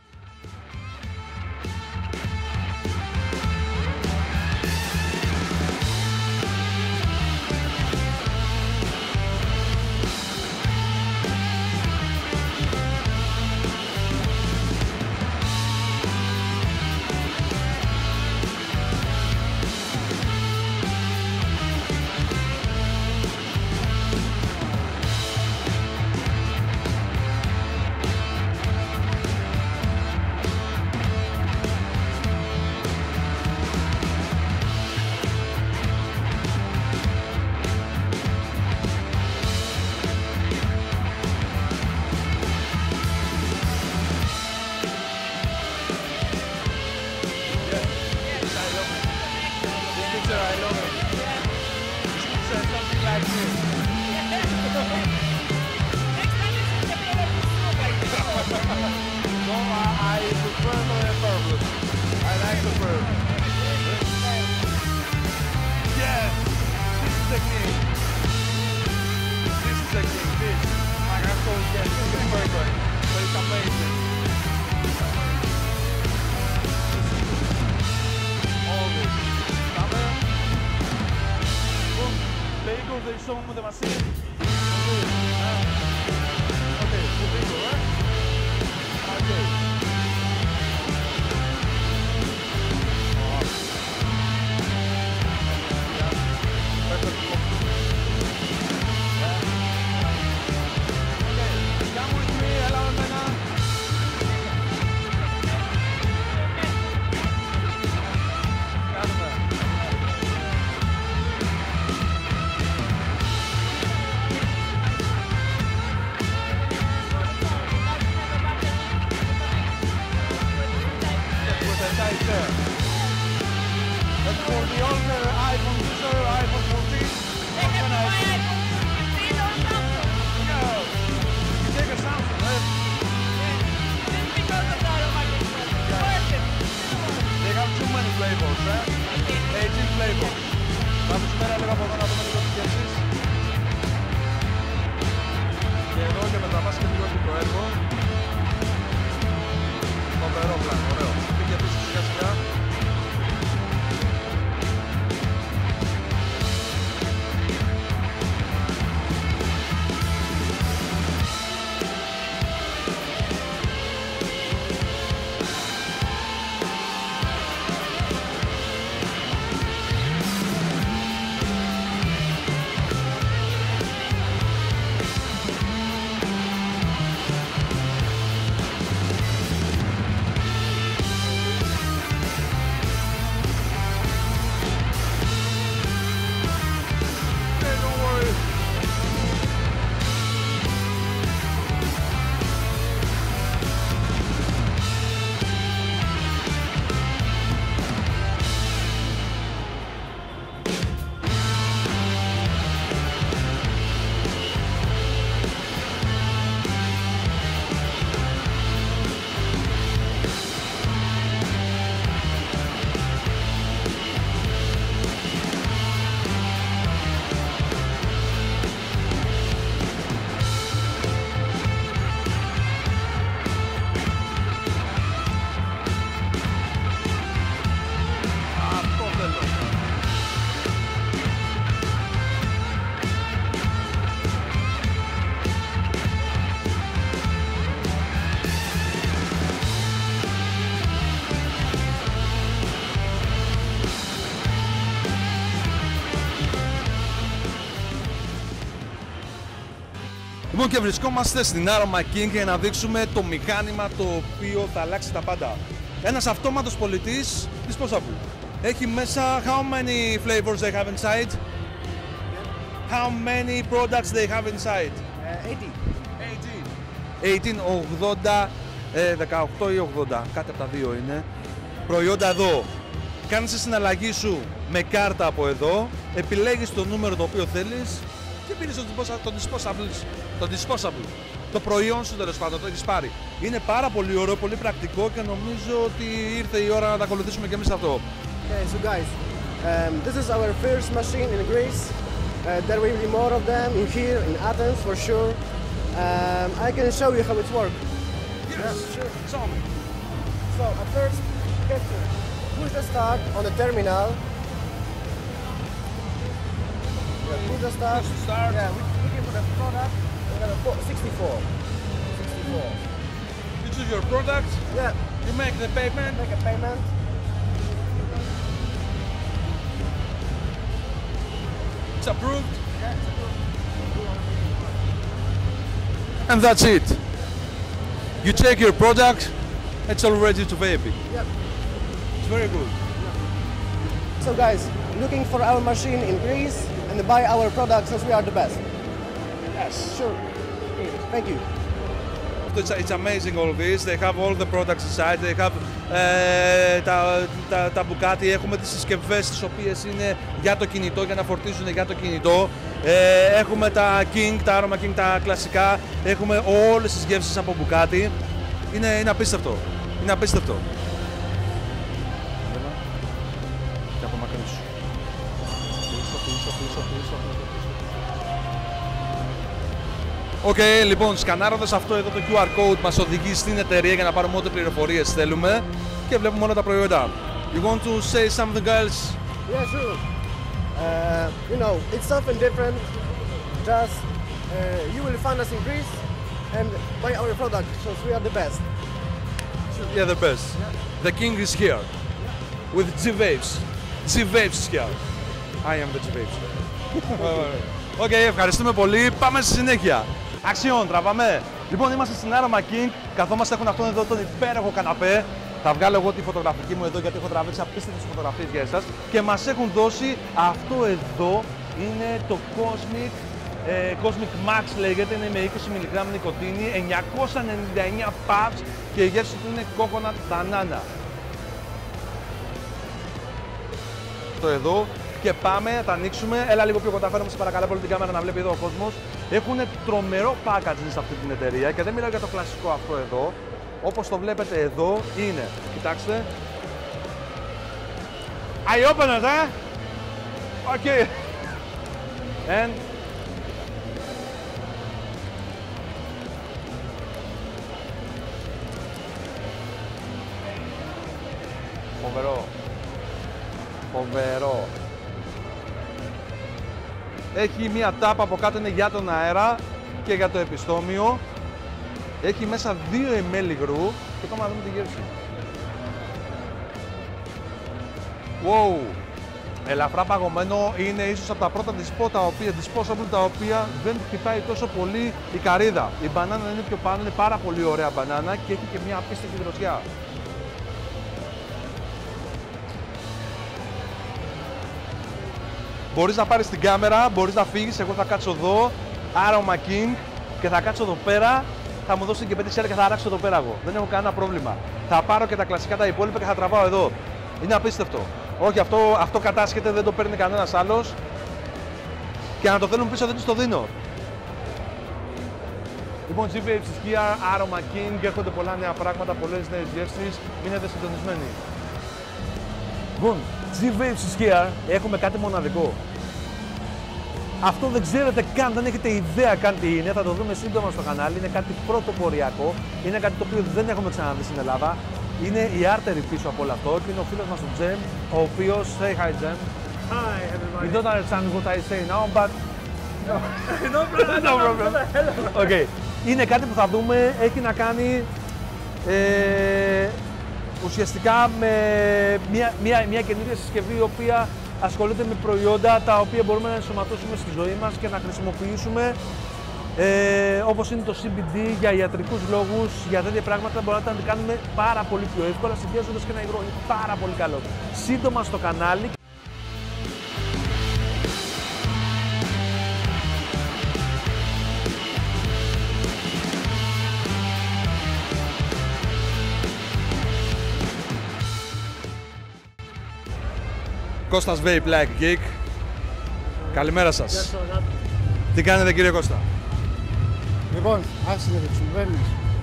They show me the machine. Okay, the bingo, right? Okay. Come with me, hello, Mena. And for the older iPhone user, iPhone 14, what can I do? No, you take a Samsung, right? They have too many flavors, right? 18 flavors. Πάμε σήμερα λίγο από εδώ να δούμε λίγο τις σκέψεις. Και εδώ και μεταβάσει και λίγο το έργο. Φοβερό πλάνο, ωραίο. Πήγε πίσω σιγά σιγά. Λοιπόν, και βρισκόμαστε στην Aroma King για να δείξουμε το μηχάνημα το οποίο θα αλλάξει τα πάντα. Ένας αυτόματος πολιτής disposable. Έχει μέσα how many flavors they have inside? How many products they have inside? 18, 80, 18 ή 80, κάτι από τα δύο είναι. Προϊόντα εδώ. Κάνεις τη συναλλαγή σου με κάρτα από εδώ, επιλέγεις το νούμερο το οποίο θέλεις και πίνεις το disposable. Το προϊόν σου τέλος πάντων, το έχεις πάρει. Είναι πάρα πολύ ωραίο, πολύ πρακτικό και νομίζω ότι ήρθε η ώρα να τα ακολουθήσουμε και εμείς αυτό. Okay, so guys, This is our first machine in Greece. There will be more of them in here in Athens for sure. I can show you how it works. Yes, sure. Show me. So at first, you have to push the start on the terminal. Push the start. Push the start. Yeah, we can put a product. We're gonna 64. 64. You choose your product. Yeah. You make the payment. Make a payment. It's approved. Yeah, it's approved. And that's it. You check your product. It's all ready to vape. Yep. It's very good. So guys, looking for our machine in Greece and buy our products as we are the best. Yes. Sure. Thank you. It's amazing all this. They have all the products inside. They have τα μπουκάτι. Έχουμε τις συσκευές τις οποίες είναι για το κινητό, για να φορτίζουν για το κινητό. Έχουμε τα King, τα Aroma King, τα κλασικά. Έχουμε όλες τις γεύσεις από μπουκάτι. Είναι απίστευτο. Είναι απίστευτο. Και από μακρύ σου. Οκ, λοιπόν, σκανάροντας αυτό εδώ το QR code μας οδηγεί στην εταιρεία για να πάρουμε ό,τι πληροφορίες θέλουμε και βλέπουμε όλα τα προϊόντα. You want to say something else? Yeah, sure. You know, it's something different. Just you will find us in Greece and buy our product because we are the best. Yeah, the best. Yeah. The king is here with G-Vapes. G-Vapes is here. I am the G-Vapes. Οκ, ευχαριστούμε πολύ. Πάμε στη συνέχεια. Αξιόν, τραβάμε. Λοιπόν, είμαστε στην Aroma King. Καθόμαστε, έχουν αυτόν εδώ τον υπέροχο καναπέ. Θα βγάλω εγώ τη φωτογραφική μου εδώ γιατί έχω τραβήξει απίστευτες φωτογραφίες για εσάς. Και μας έχουν δώσει αυτό εδώ. Είναι το Cosmic Max λέγεται. Είναι με 20 mg νοικοτήνη, 999 puffs και η γεύση του είναι coconut banana. Το εδώ. Και πάμε, θα ανοίξουμε. Έλα λίγο πιο κοντά, φέρνουμε σε παρακαλώ πολύ την κάμερα να βλέπει εδώ ο κόσμος. Έχουν τρομερό packaging σε αυτή την εταιρεία και δεν μιλάω για το κλασικό αυτό εδώ. Όπως το βλέπετε εδώ είναι. Κοιτάξτε. I open it, eh? Okay. And φοβερό. Φοβερό. Έχει μία τάπα από κάτω, είναι για τον αέρα και για το επιστόμιο. Έχει μέσα 2 ml υγρού και πάμε να δούμε τη γεύση. Wow! Ελαφρά παγωμένο, είναι ίσως από τα πρώτα disposable τα οποία δεν χτυπάει τόσο πολύ η καρύδα. Η μπανάνα είναι πιο πάνω, είναι πάρα πολύ ωραία μπανάνα και έχει και μια απίστευτη δροσιά. Μπορείς να πάρεις την κάμερα, μπορείς να φύγεις, εγώ θα κάτσω εδώ, Aroma King και θα κάτσω εδώ πέρα, θα μου δώσει και 5 σέρια και θα αράξω εδώ πέρα εγώ. Δεν έχω κανένα πρόβλημα. Θα πάρω και τα κλασικά τα υπόλοιπα και θα τραβάω εδώ. Είναι απίστευτο. Όχι, αυτό κατάσχεται, δεν το παίρνει κανένας άλλος και να το θέλουν πίσω δεν τους το δίνω. Λοιπόν, G-Vapes is here, Aroma King, έρχονται πολλά νέα πράγματα, πολλές νέες γεύσεις, μείνετε συντονισμένοι. Λοιπόν, G-Vapes is here, έχουμε κάτι μοναδικό. Αυτό δεν ξέρετε καν, δεν έχετε ιδέα καν τι είναι, θα το δούμε σύντομα στο κανάλι, είναι κάτι πρωτοποριακό, είναι κάτι το οποίο δεν έχουμε ξαναδεί στην Ελλάδα. Είναι η artery πίσω από όλο αυτό και είναι ο φίλος μας ο Jem, ο οποίος, say hi Jem. Hi everybody. You don't understand what I say now, but... No problem. No problem. Okay. Είναι κάτι που θα δούμε, έχει να κάνει ουσιαστικά με μια καινούργια συσκευή η οποία ασχολείται με προϊόντα τα οποία μπορούμε να ενσωματώσουμε στη ζωή μας και να χρησιμοποιήσουμε όπως είναι το CBD για ιατρικούς λόγους, για τέτοια πράγματα μπορούμε να τα κάνουμε πάρα πολύ πιο εύκολα συνδυάζοντας και ένα υγρό. Είναι πάρα πολύ καλό. Σύντομα στο κανάλι. Κώστας Vape Like Geek. Καλημέρα σας. Τι κάνετε κύριε Κώστα? Λοιπόν, άσε ρε, συμβαίνεις.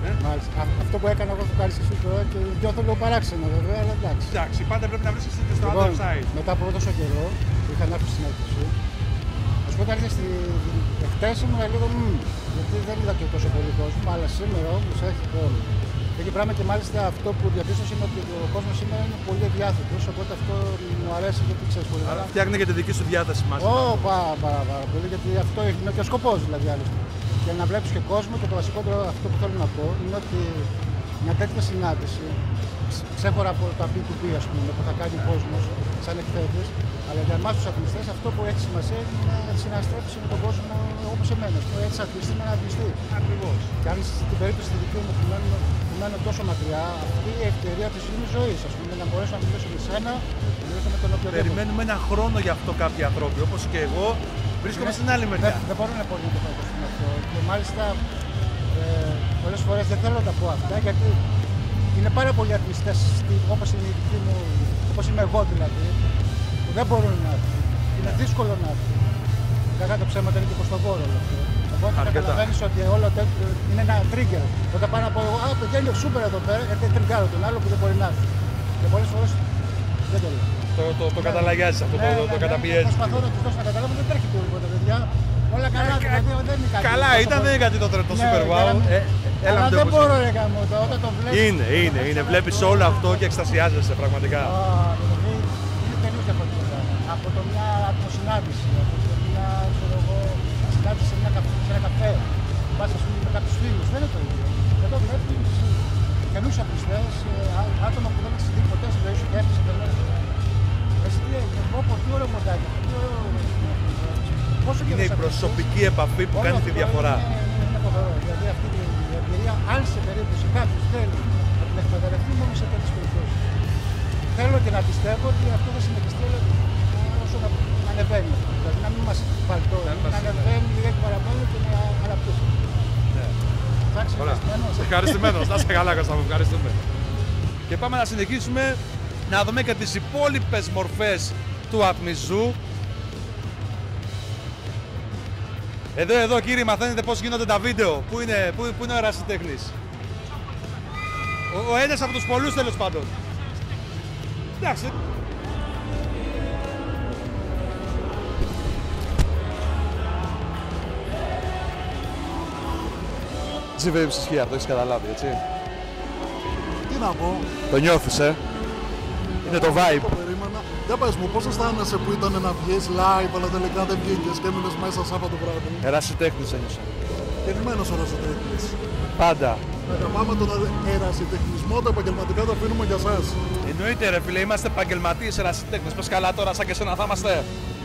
Μάλιστα. Αυτό που έκανα εγώ το κάνεις εσύ τώρα και νιώθω λίγο παράξενο βέβαια, αλλά εντάξει. Εντάξει, πάντα πρέπει να βρίσκεσαι και στο Λοιπόν, other side. μετά από τόσο καιρό που είχα να έρθει στην έκθεση, ας πω όταν ήρθε εχθές ήμουν λίγο γιατί δεν είδα και τόσο πολύ κόσμο, αλλά σήμερα όμως έχει κόσμο. Έχει πράγμα και μάλιστα αυτό που διαπίστωσα είναι ότι ο κόσμος σήμερα είναι πολύ ευδιάθετος, οπότε αυτό μου αρέσει γιατί ξέρεις πολύ καλά. Φτιάχνει και τη δική σου διάθεση μαζί. Πάρα πολύ, γιατί αυτό είναι και ο σκοπός δηλαδή άλλωστε. Για να βλέπεις και κόσμο και το βασικότερο αυτό που θέλω να πω είναι ότι μια τέτοια συνάντηση, ξέχωρα από τα P2P ας πούμε, που θα κάνει ο κόσμος σαν εκθέτες, αλλά για εμάς τους αθλητές αυτό που έχει σημασία είναι να συναστρέψει με τον κόσμο όπως εμένα. Έτσι αθλητή με ένα αθλητή. Ακριβώς. Και αν στην περίπτωση τη δική μου που μένω τόσο μακριά, αυτή η ευκαιρία της είναι ζωής, ας πούμε, να μπορέσω να μιλήσω με σένα, να μιλήσω με τον οποιοδήποτε. Περιμένουμε ένα χρόνο γι' αυτό κάποιοι άνθρωποι, όπως και εγώ, βρίσκομαι στην άλλη μεριά. Δεν μπορώ να πω για το αυτό. Και μάλιστα πολλές φορές δεν θέλω να τα πω αυτά γιατί είναι πάρα πολλοί αθλητές όπως είναι η δική μου, όπως είμαι εγώ δηλαδή, που δεν μπορούν να έρθουν. Είναι δύσκολο να έρθουν. Κακά το ψέματα είναι και κοστοβόρο όλο αυτό. Οπότε καταλαβαίνεις ότι όλο τέτοιο είναι ένα trigger. Όταν πάω να πω εγώ, παιδιά είναι σούπερ εδώ πέρα, γιατί τριγκάρω τον άλλο που δεν μπορεί να έρθει. Και πολλές φορές δεν το λέω. Το καταλαγιάζεις αυτό, το καταπιέζεις. Προσπαθώ να τους δώσω να καταλάβω, δεν τρέχει τίποτα, παιδιά. Όλα καλά, δηλαδή δεν είναι κάτι. Καλά, ήταν δεν είναι κάτι το super wow. Αλλά δεν μπορώ να κάνω όταν το βλέπω. Είναι. Βλέπεις όλο αυτό και εκστασιάζεσαι πραγματικά. Είναι τελείως διαφορετικά. Από το μια ατμοσυνάντηση, από το μια συνάντηση σε ένα καφέ. Πας ας πούμε με κάποιους φίλους, δεν είναι το ίδιο. Εδώ βλέπεις καινούς αθλητές, άτομα που δεν έχεις δει ποτέ στη ζωή σου και έφτιαξε το μέλλον. Εσύ τι έγινε, τι ωραίο μοντάκι, τι ωραίο. Είναι η προσωπική επαφή που κάνει τη διαφορά. Είναι φοβερό. Δηλαδή αυτή η εμπειρία, αν σε περίπτωση κάποιο θέλει να την εκμεταλλευτεί μόνο σε τέτοιες περιπτώσεις. Θέλω και να πιστεύω ότι αυτό θα συνεχιστεί όσο να ανεβαίνει. Δηλαδή να μην μας παλτώσει, να ανεβαίνει λίγα παραπάνω και να αναπτύσσει. Εντάξει, ευχαριστημένος. Να είσαι καλά, Κώστα μου, ευχαριστούμε. Και πάμε να συνεχίσουμε να δούμε και τις υπόλοιπες μορφές του ατμιζού. Εδώ κύριοι μαθαίνετε πώς γίνονται τα βίντεο. Πού είναι ο ερασιτέχνης. Ο ένας από τους πολλούς τέλος πάντων. Εντάξει. Τζιβέριψη ισχύει αυτό, έχεις καταλάβει, έτσι. Τι να πω. Το νιώθεις, Είναι το vibe. Για πες μου, πώς αισθάνεσαι που ήταν να βγεις live, αλλά τελικά δεν βγήκες και έμεινες μέσα Σάββατο βράδυ. Ερασιτέχνης ένιωσα. Γεννημένος ερασιτέχνης. Πάντα. Πάμε τον ερασιτεχνισμό, τα επαγγελματικά τα αφήνουμε για εσάς. Εννοείται ρε φίλε, είμαστε επαγγελματίες ερασιτέχνες. Πες καλά τώρα, σαν και εσένα θα είμαστε.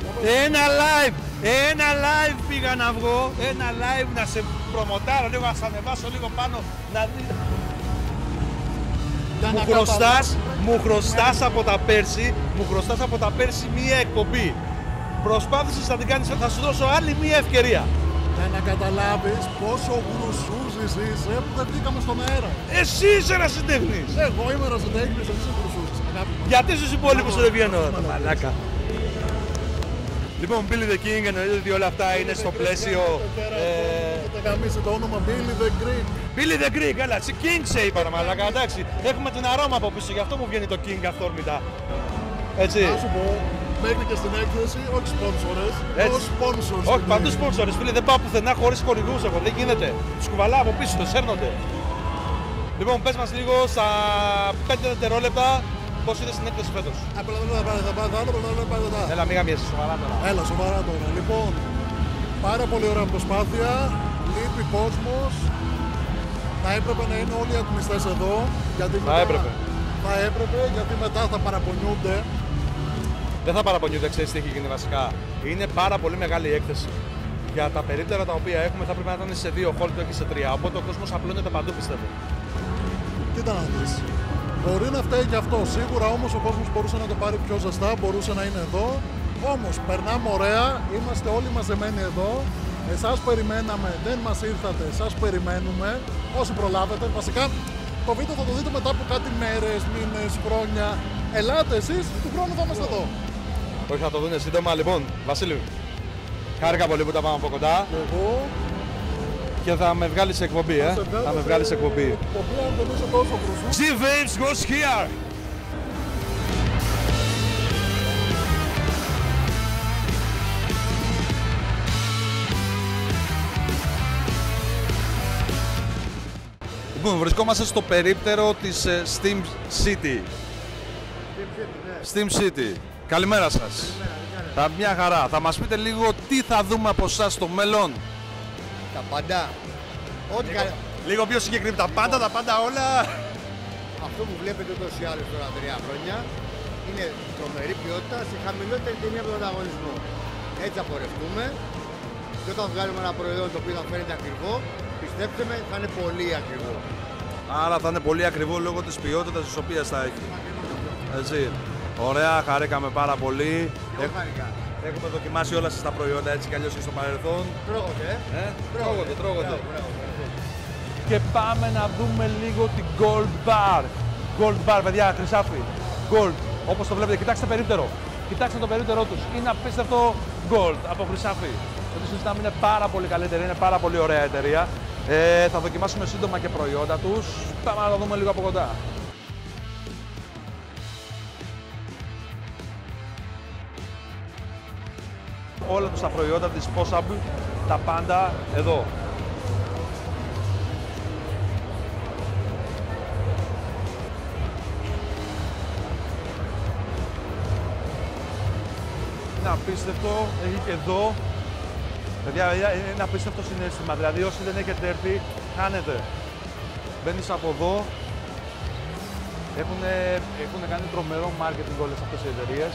Ένα live πήγα να βγω. Ένα live να σε προμοτάρω λίγο, να σε ανεβάσω λίγο πάνω. Να δει. Μου χρωστάς από τα πέρσι μία εκπομπή. Προσπάθησες να την κάνεις, θα σου δώσω άλλη μία ευκαιρία. Για να καταλάβεις πόσο γρουσούζης είσαι που δεν βγήκαμε στον αέρα. Εσύ είσαι ερασιτέχνης. Εγώ είμαι ερασιτέχνης, εσύ είσαι γρουσούζης. Γιατί στους υπόλοιπους δεν βγαίνω, μαλάκα. Λοιπόν, Billy the King, εννοείται ότι όλα αυτά είναι στο πλαίσιο. Έχετε γαμίσει το όνομα Billy the Greek. Billy the Greek, έλα, εσύ King σε είπα, μαλάκα, εντάξει. Έχουμε την αρώμα από πίσω, γι' αυτό μου βγαίνει το King αυθόρμητα. Έτσι. Να σου πω, μέχρι και στην έκθεση, όχι sponsors, sponsors. Όχι, παντού sponsors, φίλε, δεν πάω πουθενά χωρίς χορηγούς εγώ, δεν γίνεται. Τους κουβαλάω από πίσω, τους έρνονται. Λοιπόν, πες μας λίγο στα 5 δευτερόλεπτα. Πώς είδες την έκθεση φέτος. Έλα, μη γαμιέσαι, σοβαρά τώρα. Έλα, σοβαρά τώρα. Λοιπόν, πάρα πολύ ωραία προσπάθεια. Λείπει κόσμος. Θα έπρεπε να είναι όλοι οι ατμιστές εδώ. Γιατί μετά... Θα έπρεπε, γιατί μετά θα παραπονιούνται. Δεν θα παραπονιούνται, ξέρεις τι έχει γίνει βασικά. Είναι πάρα πολύ μεγάλη η έκθεση. Για τα περίπτερα τα οποία έχουμε θα πρέπει να ήταν σε 2 χόλ, το έχει σε 3. Οπότε ο κόσμος απλώνεται παντού, πιστεύω. Κοίτα να δεις. Μπορεί να φταίει και αυτό. Σίγουρα όμως ο κόσμος μπορούσε να το πάρει πιο ζεστά, μπορούσε να είναι εδώ. Όμως περνάμε ωραία, είμαστε όλοι μαζεμένοι εδώ. Εσάς περιμέναμε, δεν μας ήρθατε, εσάς περιμένουμε. Όσοι προλάβετε, βασικά το βίντεο θα το δείτε μετά από κάτι μέρες, μήνες, χρόνια. Ελάτε εσείς, του χρόνου θα είμαστε εδώ. Όχι, θα το δουν σύντομα. Λοιπόν, Βασίλη, χάρηκα πολύ που τα πάμε από κοντά. Εγώ. Και θα με βγάλει σε εκπομπή, θα με βγάλει σε εκπομπή. G-Vapes goes here! Λοιπόν, βρισκόμαστε στο περίπτερο της Steam City. Steam City. Καλημέρα σας. Θα μια χαρά. Θα μας πείτε λίγο τι θα δούμε από εσάς στο μέλλον. Τα πάντα. Λίγο πιο συγκεκριμένα. Τα πάντα όλα. Αυτό που βλέπετε ούτως ή άλλως τώρα 3 χρόνια είναι τρομερή ποιότητα σε χαμηλότερη τιμή από τον ανταγωνισμό. Έτσι θα πορευτούμε και όταν βγάλουμε ένα προϊόν το οποίο θα φαίνεται ακριβό, πιστέψτε με, θα είναι πολύ ακριβό. Άρα θα είναι πολύ ακριβό λόγω της ποιότητας της οποίας θα έχει. Έτσι. Ωραία, χαρήκαμε πάρα πολύ. Έχουμε δοκιμάσει όλα σας τα προϊόντα έτσι κι αλλιώς και στο παρελθόν. Τρώγονται. Τρώγονται. Και πάμε να δούμε λίγο την Gold Bar. Gold Bar, παιδιά, χρυσάφι. Gold, όπως το βλέπετε. Κοιτάξτε το περίπτερο. Κοιτάξτε το περίπτερό τους. Είναι απίστευτο Gold από χρυσάφι. Το συζητάμε, είναι πάρα πολύ καλή εταιρεία, είναι πάρα πολύ ωραία εταιρεία. Θα δοκιμάσουμε σύντομα και προϊόντα τους. Πάμε να το δούμε λίγο από κοντά. Όλα τους τα προϊόντα disposable, τα πάντα εδώ. Είναι απίστευτο, έχει και εδώ. Παιδιά, είναι απίστευτο συναίσθημα, δηλαδή όσοι δεν έχετε έρθει, χάνετε. Μπαίνεις από εδώ, έχουν κάνει τρομερό marketing όλες αυτές οι εταιρείες.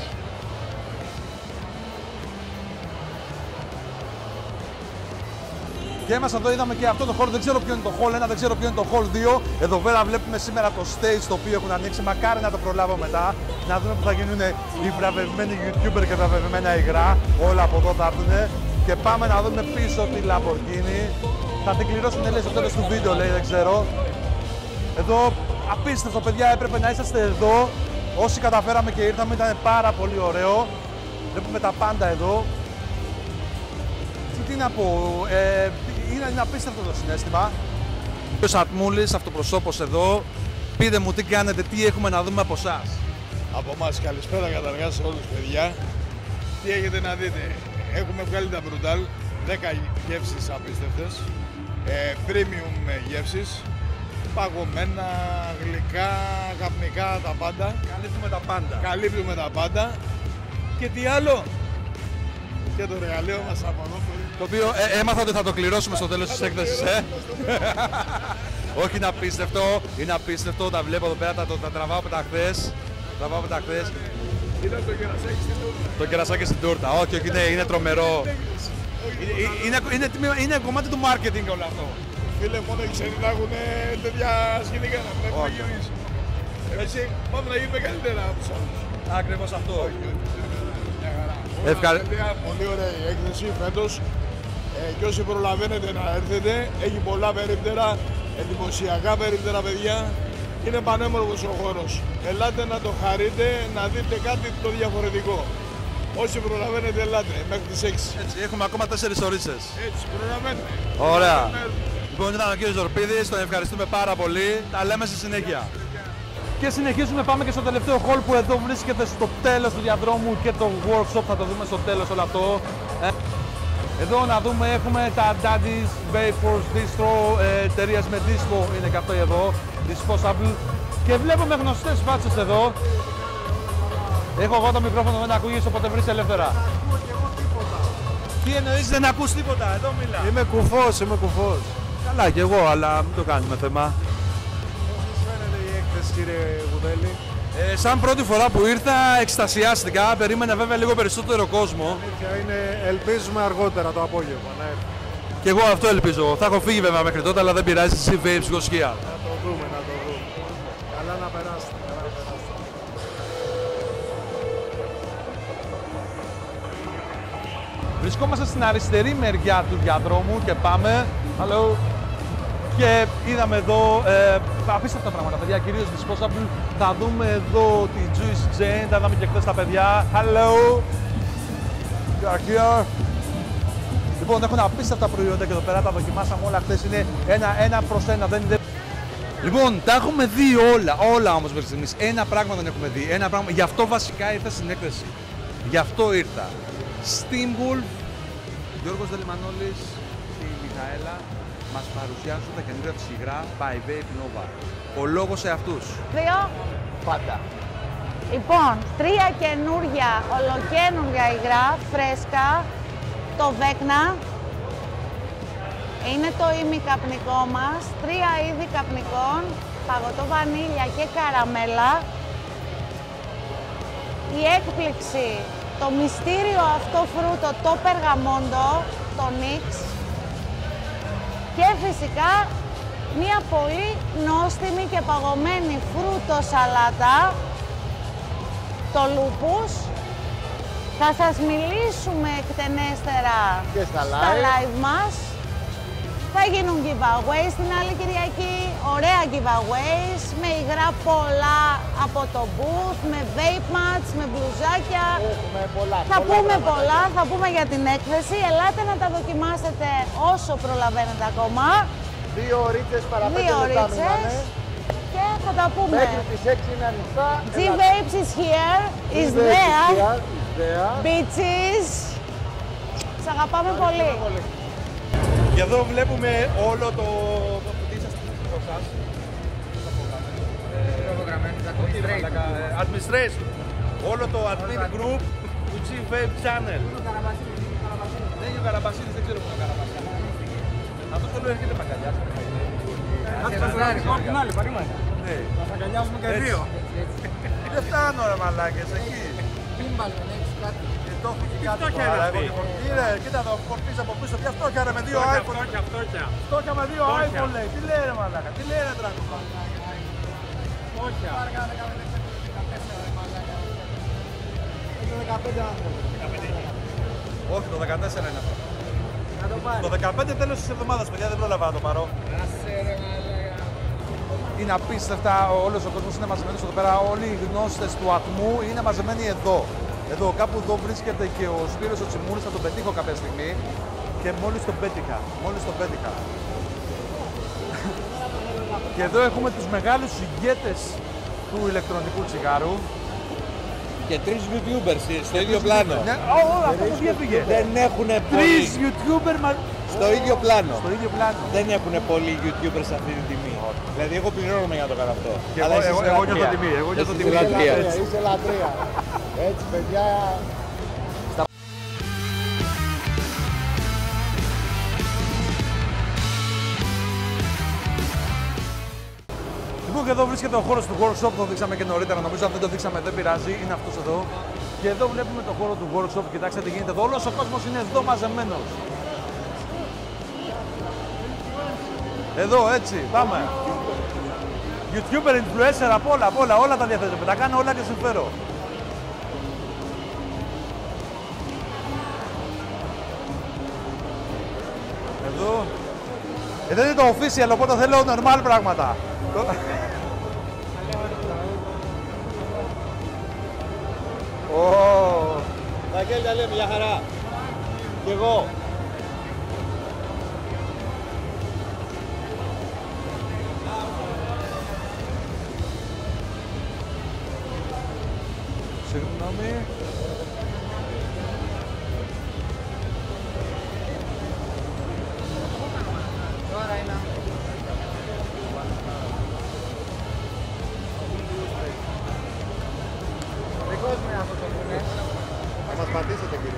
Και είμαστε εδώ, είδαμε και αυτό το hall, δεν ξέρω ποιο είναι το hall 1, δεν ξέρω ποιο είναι το hall 2. Εδώ πέρα βλέπουμε σήμερα το stage το οποίο έχουν ανοίξει, μακάρι να το προλάβω μετά. Να δούμε που θα γίνουν οι βραβευμένοι YouTuber και βραβευμένα υγρά. Όλα από εδώ θα έρθουν. Και πάμε να δούμε πίσω τη Lamborghini. Θα την κληρώσουν λέει στο τέλος του βίντεο, λέει, δεν ξέρω. Εδώ απίστευτο, παιδιά, έπρεπε να είσαστε εδώ. Όσοι καταφέραμε και ήρθαμε, ήταν πάρα πολύ ωραίο. Βλέπουμε τα πάντα εδώ. Τι να πω, είναι απίστευτο το συναίσθημα. Ο Σατμούλης, αυτοπροσώπος εδώ. Πείτε μου τι κάνετε, τι έχουμε να δούμε από εσάς. Από εμάς καλησπέρα καταρχάς σε όλους, παιδιά. Τι έχετε να δείτε. Έχουμε βγάλει τα Brutal, 10 γεύσεις απίστευτες, premium γεύσεις, παγωμένα, γλυκά, καπνικά, τα πάντα. Καλύπτουμε τα πάντα. Και τι άλλο. Και το εργαλείο μας από εδώ. Το οποίο έμαθα ότι θα το κληρώσουμε στο τέλος της έκθεσης, Όχι, είναι απίστευτο, τα βλέπω εδώ πέρα, τα τραβάω από τα χθες. Ήταν το κερασάκι στην τούρτα. Το κερασάκι στην τούρτα, όχι, είναι τρομερό. Είναι κομμάτι του marketing όλο αυτό. Φίλε, μόνο οι ξένοι να έχουν τέτοια σκηνικά να πρέπει να γυρίσει. Έτσι, πάμε να γίνουμε καλύτερα από τους άλλους. Ακριβώς αυτό. Πολύ ωραία η έκθεση φέτος. Και όσοι προλαβαίνετε να έρθετε, έχει πολλά περίπτερα, εντυπωσιακά περίπτερα, παιδιά. Είναι πανέμορφος ο χώρος. Ελάτε να το χαρείτε, να δείτε κάτι το διαφορετικό. Όσοι προλαβαίνετε, ελάτε μέχρι τις 6. Έτσι, έχουμε ακόμα 4 ωρίτες. Έτσι, προλαβαίνετε. Ωραία. Λοιπόν, ήταν ο κύριος Ζορπίδης, τον ευχαριστούμε πάρα πολύ. Τα λέμε στη συνέχεια. Και συνεχίζουμε, πάμε και στο τελευταίο hall που εδώ βρίσκεται στο τέλος του διαδρόμου και το workshop, θα το δούμε στο τέλος όλο αυτό. Εδώ να δούμε, έχουμε τα Daddy's, Vapors, Distro, εταιρείες με Dispo είναι και αυτό εδώ, Disposable. Και βλέπουμε γνωστές φάτσες εδώ. Έχω εγώ το μικρόφωνο, δεν ακούγεις, οπότε βρεις ελεύθερα. Δεν ακούω και εγώ τίποτα. Τι εννοείς, δεν ακούς τίποτα, εδώ μιλά. Είμαι κουφός. Καλά κι εγώ, αλλά μην το κάνουμε θέμα. Κύριε Γουδέλη. Σαν πρώτη φορά που ήρθα, εκστασιάστηκα. Περίμενα βέβαια λίγο περισσότερο κόσμο. Ελπίζουμε αργότερα το απόγευμα να έρθει. Και εγώ αυτό ελπίζω. Θα έχω φύγει βέβαια μέχρι τότε, αλλά δεν πειράζει. Εσύ Vapes Go Here. Να το δούμε. Καλά να περάσετε. Βρισκόμαστε στην αριστερή μεριά του διαδρόμου και πάμε. Hello. Και είδαμε εδώ απίστευτα πράγματα, παιδιά, κυρίως disposable. Θα δούμε εδώ τη Juice Jane, τα είδαμε και χθες τα παιδιά. Hello! You are here. Λοιπόν, έχουν απίστευτα προϊόντα και εδώ πέρα τα δοκιμάσαμε όλα χθες. Είναι ένα προς ένα. Λοιπόν, τα έχουμε δει όλα όμως μέχρι στιγμής. Ένα πράγμα δεν έχουμε δει. Ένα πράγμα. Γι' αυτό βασικά ήρθα στην έκθεση. Γι' αυτό ήρθα. Steamwolf, Γιώργος Δελιμανόλης και η Μιχαέλα μας παρουσιάζουν τα καινούργια της υγρά by Vape Nova. Ο λόγος σε αυτούς. 2. Πάντα. Λοιπόν, 3 καινούργια, ολοκαίνουργια υγρά, φρέσκα, το Vecna. Είναι το ημικαπνικό μας, 3 είδη καπνικών, παγωτό βανίλια και καραμέλα. Η έκπληξη, το μυστήριο αυτό φρούτο, το περγαμόντο, το Nix. Και φυσικά μια πολύ νόστιμη και παγωμένη φρούτο σαλάτα, το Lupus. Θα σας μιλήσουμε εκτενέστερα και στα live μας. Θα γίνουν giveaways την άλλη Κυριακή, ωραία giveaways, με υγρά πολλά από το booth, με vape mats, με μπλουζάκια. Θα πούμε πολλά, θα πούμε για την έκθεση. Ελάτε να τα δοκιμάσετε όσο προλαβαίνετε ακόμα. 2 ωρίτσες παρά 5 λεπτά μείνανε. Και θα τα πούμε. Μέχρι τις 6 είναι ανοιχτά. G-Vapes is here, is there. Bitches. Σ' αγαπάμε πολύ. Και εδώ βλέπουμε όλο το τι σας πίσω σας. Administration. Όλο το admin group του G-Vape Channel. Δεν είναι ο Καραμπασίδης, δεν ξέρω πού είναι ο Καραμπασίδης. Αυτό θέλω να έρχεται μακαλιά. Την άλλη, παρήμανε. Θα τα αγκαλιάσουμε και 2. Δεν φτάνω ρε μαλάκες, εκεί. Πίμπαλ, δεν έχεις κάτι. Το έχω και κάτι τώρα. Κοίτα εδώ, φορτίζει από πίσω. Τι αυτό έκανε με 2 iPhone. Φτώχεια με 2 iPhone λέει. Τι λέει ρε μαλάκα, τι λέει ρε τράκοπα. Φτώχεια. Το 15 άνθρωπο. Όχι, το 14 είναι αυτό. Το 15 τέλος της εβδομάδας, παιδιά, δεν πρόλαβα να το πάρω. Είναι απίστευτα, όλος ο κόσμος είναι μαζεμένος εδώ πέρα, όλοι οι γνώστες του ατμού είναι μαζεμένοι εδώ. Εδώ, κάπου εδώ βρίσκεται και ο Σπύρος ο Τσιμούρης, θα τον πετύχω κάποια στιγμή και μόλις τον πέτυχα. Και εδώ έχουμε τους μεγάλους ηγέτες του ηλεκτρονικού τσιγάρου. Και 3 YouTubers στο ίδιο πλάνο. Ναι, αυτό που διέφυγε. Δεν έχουν 3 YouTubers στο ίδιο πλάνο. Στο ίδιο πλάνο. Δεν έχουν πολλοί YouTubers σε αυτή την τιμή. Δηλαδή, εγώ πληρώνομαι για να το κάνω αυτό. Και εγώ νιώθω τιμή. Είσαι λατρεία. Έτσι, παιδιά. Λοιπόν, και εδώ βρίσκεται ο χώρος του workshop, το δείξαμε και νωρίτερα, νομίζω αν δεν το δείξαμε δεν πειράζει, είναι αυτός εδώ. Και εδώ βλέπουμε το χώρο του workshop, κοιτάξτε τι γίνεται εδώ, όλος ο κόσμος είναι εδώ μαζεμένος. Εδώ, έτσι, πάμε. YouTuber, influencer, απ' όλα τα διαθέτουμε, τα κάνω όλα και συμφέρω. Εδώ. Εδώ είναι το official, οπότε θέλω normal πράγματα. Βαγγέλη, τα λέμε, για χαρά. Κι εγώ. Συγγνώμη. Τώρα είναι. Δικός μου είναι αυτό το βουνές. Θα μας πατήσετε, κύριε.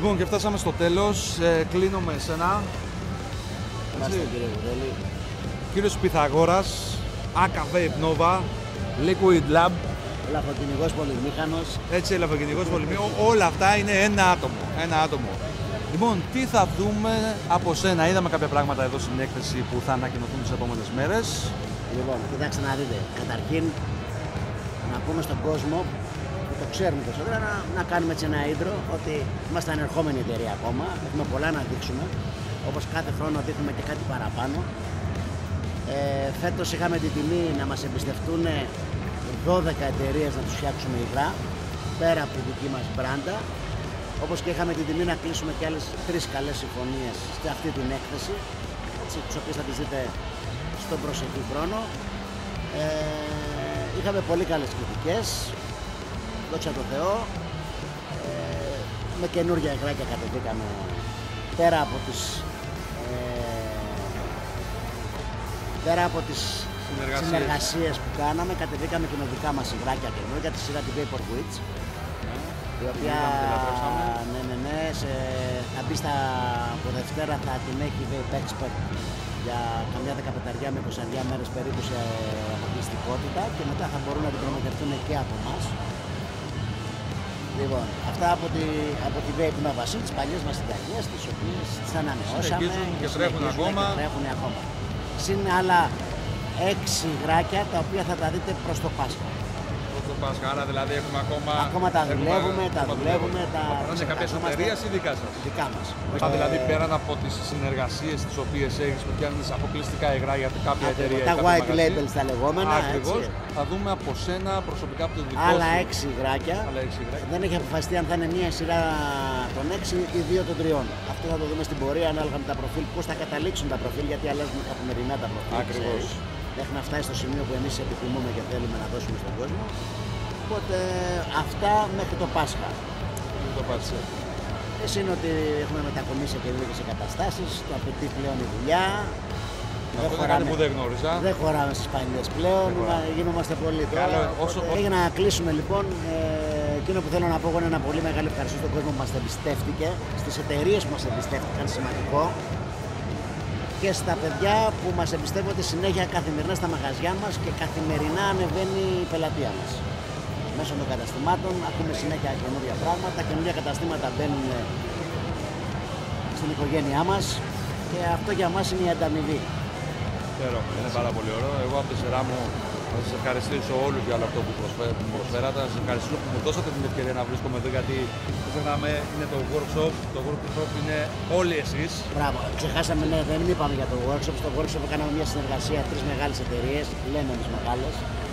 Λοιπόν, και φτάσαμε στο τέλος. Κλείνω με εσένα. Κύριε Βουδέλη. Κύριος Πυθαγόρας, AKV Nova, Liquid Lab. Ελαφροκυνηγός πολυμήχανος. Έτσι, ελαφροκυνηγός πολυμήχανος. Όλα αυτά είναι ένα άτομο. Ένα άτομο. Λοιπόν, τι θα δούμε από σένα? Είδαμε κάποια πράγματα εδώ στην έκθεση που θα ανακοινωθούν τις επόμενες μέρες. Λοιπόν, κοιτάξτε να δείτε. Καταρχήν, να πούμε στον κόσμο, που το ξέρουμε περισσότερα, να κάνουμε έτσι ένα intro ότι είμαστε ανερχόμενη εταιρεία ακόμα. Έχουμε πολλά να δείξουμε. Όπως κάθε χρόνο δείχνουμε και κάτι παραπάνω. Φέτος είχαμε την τιμή να μας εμπιστευτούν 12 εταιρείες να τους φτιάξουμε υγρά, πέρα από τη δική μας μπράντα. Όπως και είχαμε την τιμή να κλείσουμε και άλλες 3 καλές συμφωνίες σε αυτή την έκθεση, τις οποίες θα τις δείτε στον προσεχή χρόνο. Είχαμε πολύ καλές κριτικές, δόξα τω Θεώ. Με καινούργια υγράκια κατεβήκαμε πέρα από τις συνεργασίες που κάναμε, κατεβήκαμε και με δικά μας υγράκια καινούργια, τη σειρά τη Vapor Witch, η οποία θα μπει από Δευτέρα, θα την έχει η Vape Expert για καμιά 15 με 20 μέρες περίπου σε αποκλειστικότητα και μετά θα μπορούν να την προμηθευτούν και από εμάς. Λοιπόν, αυτά από τη Vape Nova, τις παλιές μας συνταγές, τις οποίες τις ανανεώσαμε και τρέχουν ακόμα. Συν άλλα 6 υγράκια τα οποία θα τα δείτε προς το Πάσχα. Προς το Πάσχα, άρα δηλαδή έχουμε ακόμα τα δουλεύουμε. Σε κάποιες εταιρείες ή δικά σας? Δικά μας. Δηλαδή πέραν από τις συνεργασίες τις οποίες έχεις που κάνεις αποκλειστικά υγρά για κάποια εταιρεία. Τα white labels τα λεγόμενα. Ακριβώς. Θα δούμε από σένα προσωπικά από το δικό σου. Άλλα 6 υγράκια. Δεν έχει αποφασιστεί αν θα είναι μία σειρά των 6 ή 2 των 3. Αυτό θα το δούμε στην πορεία ανάλογα με τα προφίλ, πώς θα καταλήξουν τα προφίλ, γιατί αλλάζουν καθημερινά τα προφίλ. Ακριβώς. Μέχρι να φτάσει στο σημείο που εμείς επιθυμούμε και θέλουμε να δώσουμε στον κόσμο. Οπότε αυτά μέχρι το Πάσχα. Εσύ είναι ότι έχουμε μετακομίσει σε καινούργιες εγκαταστάσεις, το απαιτεί πλέον η δουλειά. Δεν χωράμε στις παλιές πλέον, γινόμαστε πολύ τώρα. Για να κλείσουμε λοιπόν, εκείνο που θέλω να πω είναι ένα πολύ μεγάλο ευχαριστώ στον κόσμο που μας εμπιστεύτηκε, στις εταιρείες που μας εμπιστεύτηκαν, σημαντικό, και στα παιδιά που μας εμπιστεύονται συνέχεια καθημερινά στα μαγαζιά μας και καθημερινά ανεβαίνει η πελατεία μας. Μέσω των καταστημάτων ακούμε συνέχεια καινούργια πράγματα, καινούργια καταστήματα μπαίνουν στην οικογένειά μας και αυτό για μας είναι η ανταμοιβή. Είναι πάρα πολύ ωραίο. Εγώ από τη σειρά μου να σας ευχαριστήσω όλους για όλο αυτό που προσφέρατε. Να σας ευχαριστήσω που μου δώσατε την ευκαιρία να βρίσκομαι εδώ, γιατί ξεχνάμε, είναι το workshop. Το workshop είναι όλοι εσείς. Μπράβο. Ξεχάσαμε, δεν είπαμε για το workshop. Στο workshop έκαναμε μια συνεργασία 3 μεγάλες εταιρείες, λέμε εμείς μεγάλες.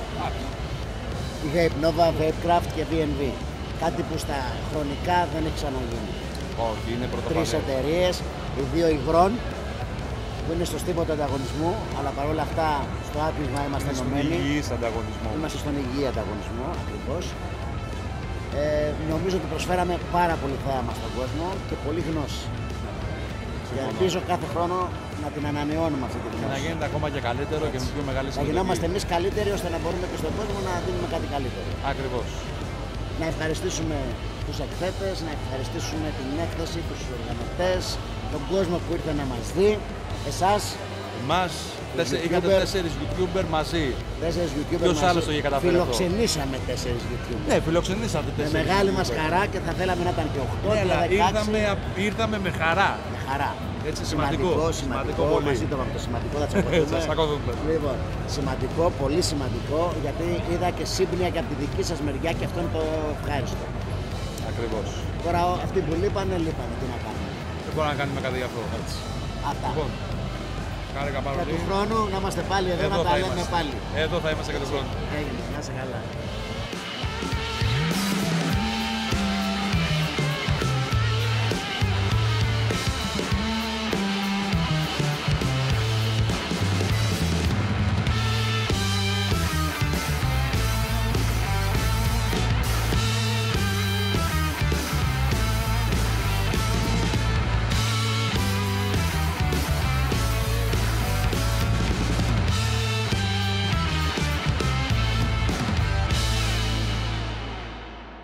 Η Vape Nova, Vapecraft και VNV. Κάτι που στα χρονικά δεν έχει ξαναγίνει. Όχι, είναι πρωτοποριακό. 3 εταιρείες, οι 2 υγρών, που είναι στο στίβο του ανταγωνισμού, αλλά παρόλα αυτά στο άπλισμα είμαστε ενωμένοι. Είμαστε στον υγιή ανταγωνισμό, ακριβώς. Νομίζω ότι προσφέραμε πάρα πολύ θέαμα στον κόσμο και πολύ γνώση. Και ελπίζω κάθε χρόνο να την ανανεώνουμε αυτή τη γνώση. Να γίνεται ακόμα και καλύτερο και με πιο μεγάλη συμμετοχή. Να γινόμαστε εμείς καλύτεροι ώστε να μπορούμε και στον κόσμο να δίνουμε κάτι καλύτερο. Ακριβώς. Να ευχαριστήσουμε τους εκθέτες, να ευχαριστήσουμε την έκθεση, τους οργανωτές, τον κόσμο που ήρθε να μας δει, εσάς. Εμάς, είχατε 4 YouTuber μαζί. 4 YouTuber Ποιος μαζί. άλλος το είχε καταφέρει? Φιλοξενήσαμε 4 YouTuber. Ναι, φιλοξενήσατε 4. Με μεγάλη μας χαρά και θα θέλαμε να ήταν και 8. Ναι, αλλά ήρθαμε με χαρά. Με χαρά. Έτσι, σημαντικό πολύ. Μαζί το είπαμε το σημαντικό, θα τσακωθούμε. Λοιπόν, σημαντικό, πολύ σημαντικό, γιατί είδα και σύμπνοια και από τη δική σας μεριά και αυτό είναι το ευχάριστο. Ακριβώς. Τώρα αυτοί που λείπανε, τι να κάνουμε. Δεν μπορούμε να κάνουμε κάτι γι' αυτό. Αυτά. Λοιπόν, χάρηκα πάρα πολύ. Για του χρόνου να είμαστε πάλι εδώ, να τα λέμε πάλι. Εδώ θα είμαστε και του χρόνου. Έγινε, να είσαι καλά.